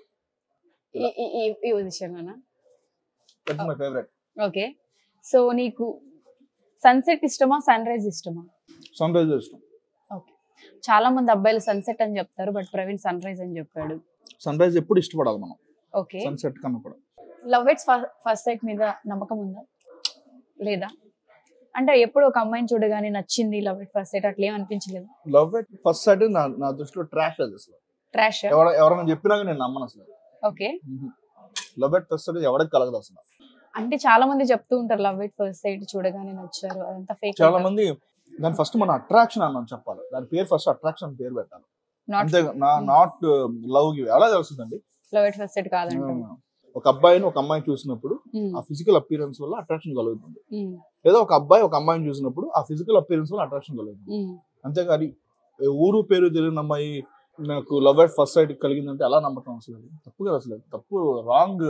ఈ పొజిషన్ అనా? That's my favourite. Okay. So నీకు సన్సెట్ ఇష్టమా సన్ రైజ్ ఇష్టమా? సన్ రైజ్ ఇష్టం. ఓకే. చాలా మంది అబ్బాయిలు సన్సెట్ అని చెప్తారు, బట్ ప్రవీణ్ సన్ రైజ్ అని చెప్పాడు. సన్ రైజ్ ఎప్పుడు ఇష్టపడాలి మనం. ఓకే. సన్సెట్ కన్నా కూడా. లవ్ ఎట్ ఫస్ట్ సైట్ మీద నమ్మకం ఉందా లేదా? అంటే ఎప్పుడు ఒక అమ్మాయిని చూడగానే నచ్చింది లవ్ ఎట్ ఫస్ట్ సైట్ అట్లా ఏం అనిపించలేదు? లవ్ ఎట్ ఫస్ట్ సైట్ నా నా దృష్టిలో ట్రాష్ అది అసలు. ట్రాష్? ఎవరైనా చెప్పినా నేను నమ్మను అసలు. Okay. Love at first sight ఎవరికి కలగదు అసలు. అంటే చాలా మంది చెప్తూ ఉంటారు లవ్ ఎట్ ఫస్ట్ సైట్ చూడగానే నచ్చారు, అదంతా ఫేక్. చాలా మంది దాని ఫస్ట్ మన అట్రాక్షన్ అన్నని చెప్పాలి, దాని పేరు ఫస్ట్ అట్రాక్షన్ పేరు పెట్టాలి. అంతే, నాట్ లవ్ గివ్. ఎలా తెలుస్తుందండి లవ్ ఎట్ ఫస్ట్ సైట్ కాదండి? ఒక అబ్బాయిని ఒక అమ్మాయిని చూసినప్పుడు ఆ ఫిజికల్ అపియరెన్స్ వల్ల అట్రాక్షన్ కలుగుతుంది, లేదా ఒక అబ్బాయి ఒక అమ్మాయిని చూసినప్పుడు ఆ ఫిజికల్ అపియరెన్స్ వల్ల అట్రాక్షన్ కలుగుతుంది. అంతేకాని ఊరు పేరు తెలియని అమ్మాయి నాకు లవ్ ఎట్ ఫస్ట్ సైట్ కలిగిందంటే ఎలా నమ్మకం అసలు? తప్పు కదా అసలు, తప్పు, wrong.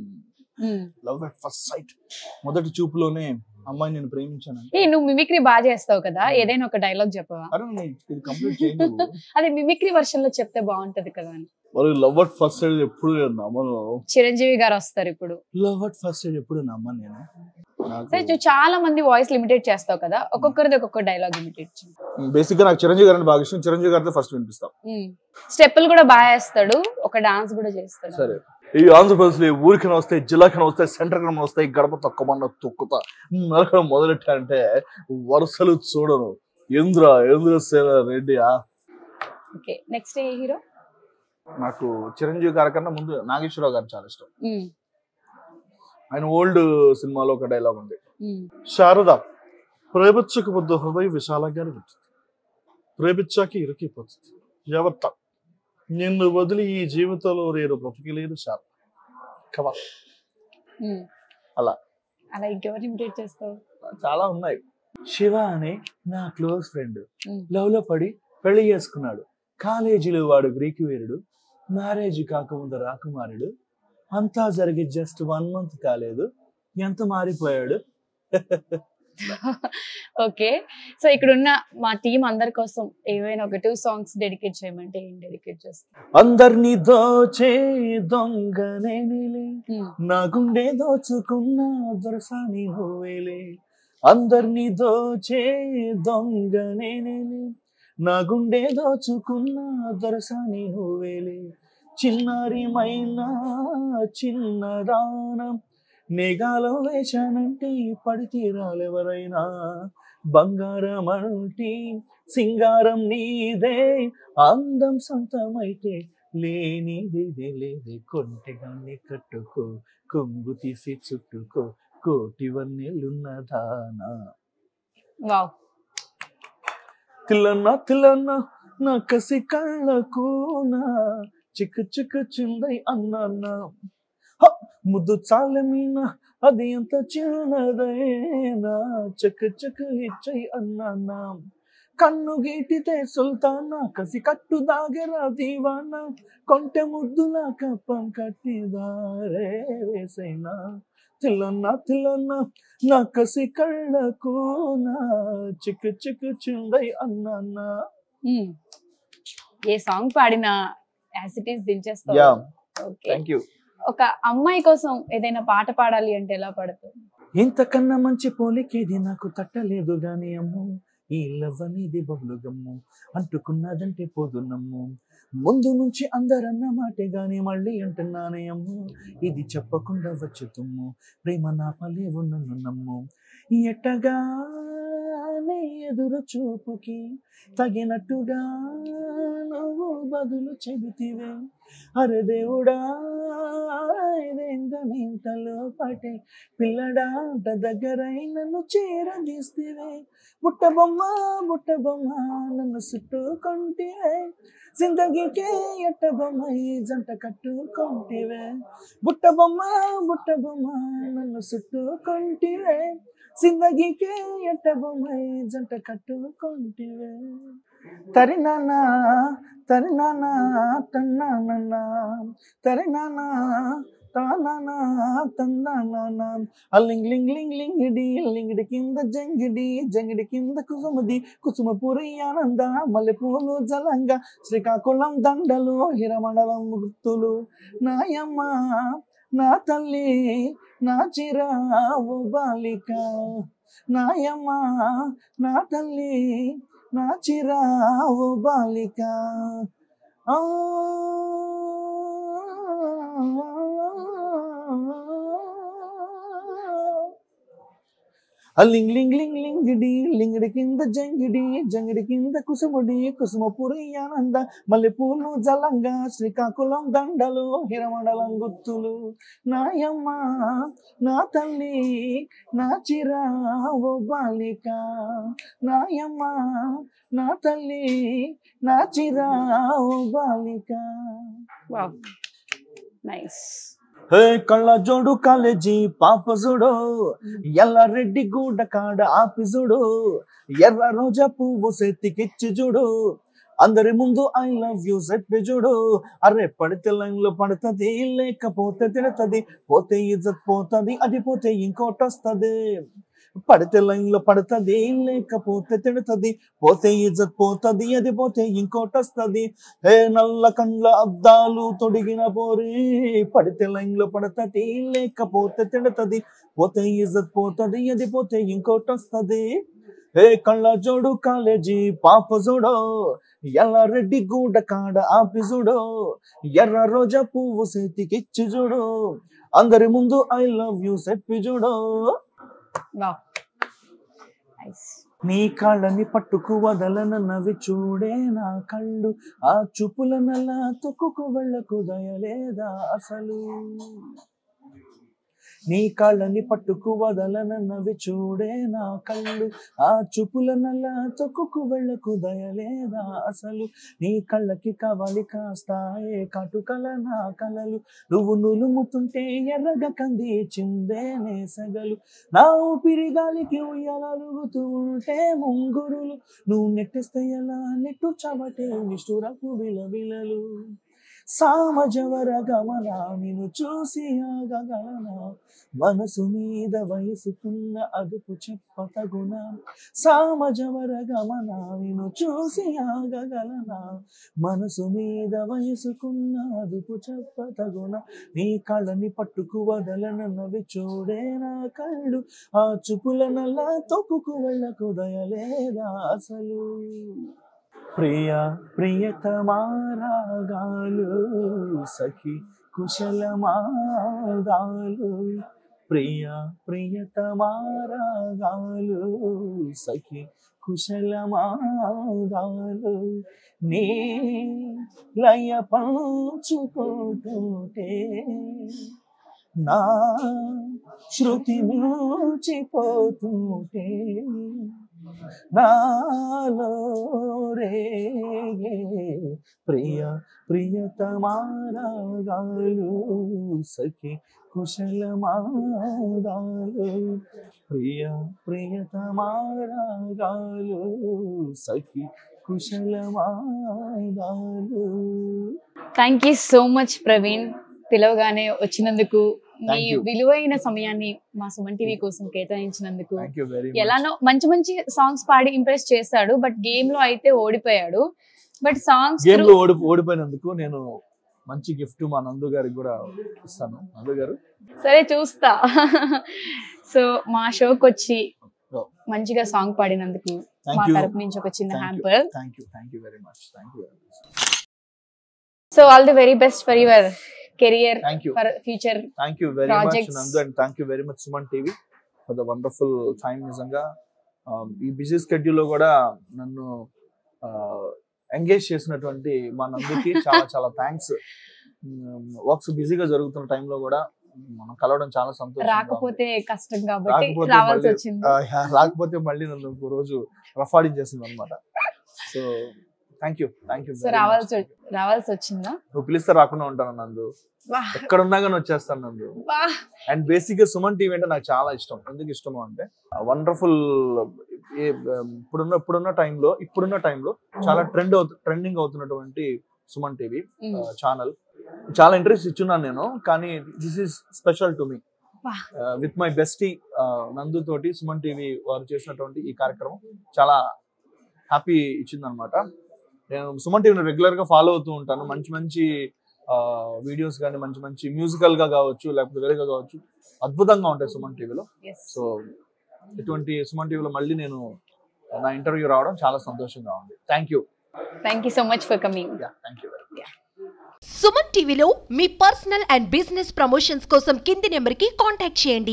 Love at first sight మొదటి చూపులోనే అమ్మాయి నేను ప్రేమించాను. నువ్వు మిమిక్రీ బాగా చేస్తావు కదా, ఏదైనా ఒక డైలాగ్ చెప్పవా? కంప్లీట్ చేయండి. అది మిమిక్రీ వర్షన్ లో చెప్తే బాగుంటది కదా అని. లవ్ ఎట్ ఫస్ట్ సైడ్ ఎప్పుడు నమ్మను. చిరంజీవి గారు వస్తారు ఇప్పుడు. లవ్ ఎట్ ఫస్ట్ సైడ్ ఎప్పుడు నమ్మను నేను. సరే, చాలా మంది వాయిస్ లిమిటెడ్ చేస్తావు కదా, ఒక్కొక్కరిది ఒక్కొక్క డైలాగ్ లిమిటెడ్. బేసిక్ గా నాకు చిరంజీవి గారిని బాగా ఇష్టం. చిరంజీవి గారితో ఫస్ట్ వినిపిస్తాం. స్టెప్పులు కూడా బాగా వేస్తాడు, ఒక డాన్స్ కూడా చేస్తాడు. సరే, ఈ ఆంధ్రప్రదేశ్ లో ఊరికైనా వస్తాయి, జిల్లాకైనా వస్తాయి, సెంటర్ కన్నా వస్తాయి, గడప తొక్కమన్న తొక్కుతా నరకడం మొదలెట్టారంటే వరుసలు చూడను. ఇంద్ర ఇంద్రసేన రెడ్డి. ఓకే, నెక్స్ట్ ఏ హీరో? నాకు చిరంజీవి గారి కన్నా ముందు నాగేశ్వరరావు గారు చాలా ఇష్టం. ఆయన ఓల్డ్ సినిమాలో ఒక డైలాగ్ ఉంది, శారద ప్రేమించక వద్దు హృదయ విశాలంగానే ఉంటుంది, ప్రేమించాక ఇరుకిపోతుంది, ఎవత్త నిన్ను వదిలి ఈ జీవితంలో నేను బ్రతికలేను శారద. కవా అలా అలా ఇంకెవరు ఇమిటేట్ చేస్తావు? చాలా ఉన్నాయి. శివ అనే నా క్లోజ్ ఫ్రెండ్ లవ్ లో పడి పెళ్లి చేసుకున్నాడు. కాలేజీలో వాడు గ్రీక్ వీరుడు, మ్యారేజ్ కాకముందు రాకుమారుడు, అంతా జరిగి జస్ట్ వన్ మంత్ కాలేదు, ఎంత మారిపోయాడు. ఓకే, సో ఇక్కడ ఉన్న మా టీం అందరి కోసం ఏవైనా ఒక టూ సాంగ్స్ డెడికేట్ చేయమంటే ఏం డెడికేట్ చేస్తాం? అందరినీ దోచే దొంగనే నా గుండె దోచుకున్న దొరసాని హోవేలే, అందరినీ దోచే దొంగనే నా గుండె దోచుకున్న దొరసాని హోవేలే, చిన్నారి మైనా చిన్నదానం నేగాలో వేశానంటే పడి తీరాలెవరైనా, బంగారం అంటే సింగారం నీదే, అందం సొంతమైతే లేనిదే లేదే, కొంటెగాన్ని కట్టుకో కొంగు తీసి చుట్టుకో కోటి వన్నెలున్నదానా. వావ్, తిల్లన్న తిల్లన్న నా కసి కళ్ళకు నా చిక్కు చిక్కు చిందై అన్న, ముద్దు చాల మీన అది ఎంత చిన్నదైనా చక్క చక్క ఇచ్చై అన్నా, కన్ను గీటితే సుల్తానా కసి కట్టు దాగరా దీవానా కొంటె ముద్దుల కప్పం కట్టిదారే వేసైనా తిల్లన్నా తిల్లన్నా నా కసి కళ్ళకు నా చిక్కు చిక్కు చుండై అన్నా. ఏ సాంగ్ పాడినా యాజ్ ఇట్ ఈస్ దించేస్తా. ఒక అమ్మాయి కోసం ఏదైనా పాట పాడాలి అంటే ఎలా పాడుతుంది? ఇంతకన్నా మంచి పోలికేది నాకు తట్టలేదు గాని అమ్ము, ఈ లవ్ అనేది బహుళ గమ్ము, అంటుకున్నదంటే పోదు నమ్ము, ముందు నుంచి అందరన్న మాటే గాని మళ్ళీ అంటున్నానే అమ్ము, ఇది చెప్పకుండా వచ్చే తుమ్ము, ప్రేమ నాపలేవు నన్ను నమ్ము, ఎట్టగా నీ ఎదురు చూపుకి తగినట్టుగా నువ్వు బదులు చెబితివే, అరే దేవుడా ఇదేంతలో పాటే పిల్లడా దగ్గరై నన్ను చేరదీస్తివే, బుట్టబొమ్మ బుట్టబొమ్మ నన్ను చుట్టుకుంటివే, జిందగీకే ఎట్టబొమ్మ జంట కట్టుకుంటివే, బుట్టబొమ్మ బుట్టబొమ్మ నన్ను చుట్టుకుంటివే, జిందగీకే ఎట్టబొమ్మ జంట కట్టుకుంటివే, తరినానా తరినానా తన్నానా తరినానా తానా తందానా అల్లింగ్ లింగ్ లింగ్ లింగిడి లింగిడి కింద జంగిడి జంగిడి కింద కుసుమది కుసుమ పురి ఆనంద మల్లెపూలు జలంగా శ్రీకాకుళం దండలు హిరమండలం గుర్తులు, నాయమ్మ నా తల్లి నా చిరావు బాలిక, నాయమ్మ నా తల్లి నా చిరావు బాలిక, ఆ లింగ్ లింగ్ లింగ్ లింగిడి లింగిడి కింద జంగిడి జంగిడి కింద కుసుముడి కుసుమ పురి ఆనంద మల్లెపూలు జలంగా శ్రీకాకుళం దండలు హిరమండలం గుర్తులు, నాయమ్మ నా తల్లి నా చిరావు బాలిక, నాయమ్మ నా తల్లి నా చిరావు బాలిక. Wow nice. హే కళ్ళ జోడు కాలేజీ పాప జోడు ఎల్ల రెడ్డి గూడ కాడ ఆపి జోడు, ఎర్ర రోజా పువ్వు సెత్తికిచ్చి చూడు, అందరి ముందు ఐ లవ్ యూ చెప్పి చూడు, అరే పడితే లైన్ లో పడుతుంది లేకపోతే తిడుతుంది, పోతే ఇజ్జత్ పోతుంది అది పోతే ఇంకోటి వస్తుంది, పడితే లైన్ లో పడుతుంది లేకపోతే తిడుతుంది, పోతే ఇజ్జత్ పోతుంది అది పోతే ఇంకోటి వస్తుంది, హే నల్ల కండ్ల అద్దాలు తొడిగిన పోరి, పడితే లైన్ లో పడుతుంది లేకపోతే తిడుతుంది, పోతే ఇజ్జత్ పోతుంది అది పోతే ఇంకోటి వస్తుంది, హే కళ్ళ జోడు కాలేజీ పాప జోడో ఎల్ల రెడ్డి గూడ కాడ ఆపి చూడు, ఎర్ర రోజా పువ్వు చేతికిచ్చి చూడు, అందరి ముందు ఐ లవ్ యూ చెప్పి చూడు. నీ కాళ్ళని పట్టుకు వదలనన్నవి చూడే నా కళ్ళు, ఆ చూపుల నల్లా తొక్కుకు వెళ్ళకు దయలేదా అసలు, నీ కాళ్ళని పట్టుకు వదలనన్నవి చూడే నా కళ్ళు, ఆ చూపుల నల్లా తొక్కుకు వెళ్ళకు దయలేదా అసలు, నీ కళ్ళకి కావాలి కాస్తాయే కాటుకల నా కలలు, నువ్వు నులుముతుంటే ఎర్రగా కంది చిందే నేసగలు, నా ఊపిరి గాలికి ఉయ్యాలలుగుతూ ఉంటే ముంగురులు, నువ్వు నెట్టేస్తే ఎలా నెట్టు చవటే నిష్ఠురపు విలవిలలు, సామజవర గమన నిన్ను చూసి ఆగగలనా, మనసు మీద వయసుకున్న అదుపు చెప్పతగునా, సామజవర గమన నిన్ను చూసి ఆగగలనా, మనసు మీద వయసుకున్న అదుపు చెప్పతగునా, నీ కళ్ళని పట్టుకు వదలనన్నవి చూడే నా కళ్ళు, ఆ చూపుల నల్లా తొక్కుకు వెళ్ళకు దయలేదా అసలు, ప్రియ ప్రియతమారాగాలు సఖి కుశలమాదాలు, ప్రియ ప్రియతమారాగాలు సఖి కుశలమాదాలు, నీ లయ పంచుకుంటుంటే నా శృతి మించిపోతుంటే, నాలో రేగే ప్రియ ప్రియతమారాగాలు సఖి కుశలమాదాలు ప్రియ ప్రియతమారాగాలు సఖి కుశలమాదాలు. Thank you so much Praveen, పిలవగానే వచ్చినందుకు, మీ Thank you. విలువైన సమయాన్ని మా సుమన్ టీవీ కోసం కేటాయించినందుకు. Thank you very much. ఎలానో మంచి మంచి సాంగ్స్ పాడి ఇంప్రెస్ చేశాడు, బట్ గేమ్ లో అయితే ఓడిపోయాడు. బట్ సాంగ్స్ గేమ్ లో ఓడి ఓడిపోయినందుకు నేను మంచి గిఫ్ట్ మా నందు గారికి కూడా ఇస్తాను. నందు గారు సరే చూస్తా. సో మా షోకి వచ్చి మంచిగా సాంగ్ పాడినందుకు Thank మా you. తరపు నుంచి ఒక చిన్న Thank you. Hamper. Thank you thank you very much. Thank you so all the very best for your career, thank you for future. Thank you very much Projects. Nandu, and thank you very much Suman TV for the wonderful time. నిజంగా um, ఈ busy schedule లో కూడా నన్ను engage చేసినటువంటి మా నందుకి చాలా చాలా thanks. Works బిజీగా జరుగుతున్న టైంలో కూడా మనం కలవడం చాలా సంతోషం. రాకపోతే కష్టం కాబట్టి రాకపోతే రావాల్సి మళ్ళీ- వచ్చింది. ఆ, రాకపోతే మళ్ళీ నన్ను ఒక రోజు రఫాడించేసింది అనమాట. So thank you thank you. So రావాల్సి రావాల్సి వచ్చిందా? నువ్వు పిలిస్తే రాకుండా ఉంటాను నందు, వాహ్ ఎక్కడున్నా కానీ వచ్చేస్తాను నందు. వాహ్. అండ్ బేసిక్ గా సుమన్ టీవీ అంటే నాకు చాలా ఇష్టం. ఎందుకు ఇష్టము అంటే వండర్ఫుల్ ఇప్పుడున్న ఇప్పుడున్న టైంలో ఇప్పుడున్న టైంలో చాలా ట్రెండ్ అవుతు ట్రెండింగ్ అవుతున్నటువంటి సుమన్ టీవీ Mm. ఛానల్ చాలా ఇంట్రెస్ట్ ఇచ్చున్నాను నేను. కానీ this is special to me. Wow. With my bestie Nandu తోటి సుమన్ టీవీ వారు చేసినటువంటి ఈ కార్యక్రమం చాలా హ్యాపీ ఇచ్చింది అనమాట. నేను సుమన్ టీవీని రెగ్యులర్ గా ఫాలో అవుతూ ఉంటాను. మంచి మంచి వీడియోస్ కానీ మంచి మంచి మ్యూజికల్ గా కావచ్చు, లేకపోతే వేరేగా కావచ్చు, అద్భుతంగా ఉంటాయి సుమన్ టీవీలో. Yes. సో ఇటువంటి సుమన్ టీవీలో మళ్ళీ నేను నా ఇంటర్వ్యూ రావడం చాలా సంతోషంగా ఉంది. Thank you thank you so much for coming. Thank you very much. Suman టీవీలో మీ పర్సనల్ అండ్ బిజినెస్ ప్రమోషన్స్ కోసం కింది నెంబర్కి కాంటాక్ట్ చేయండి.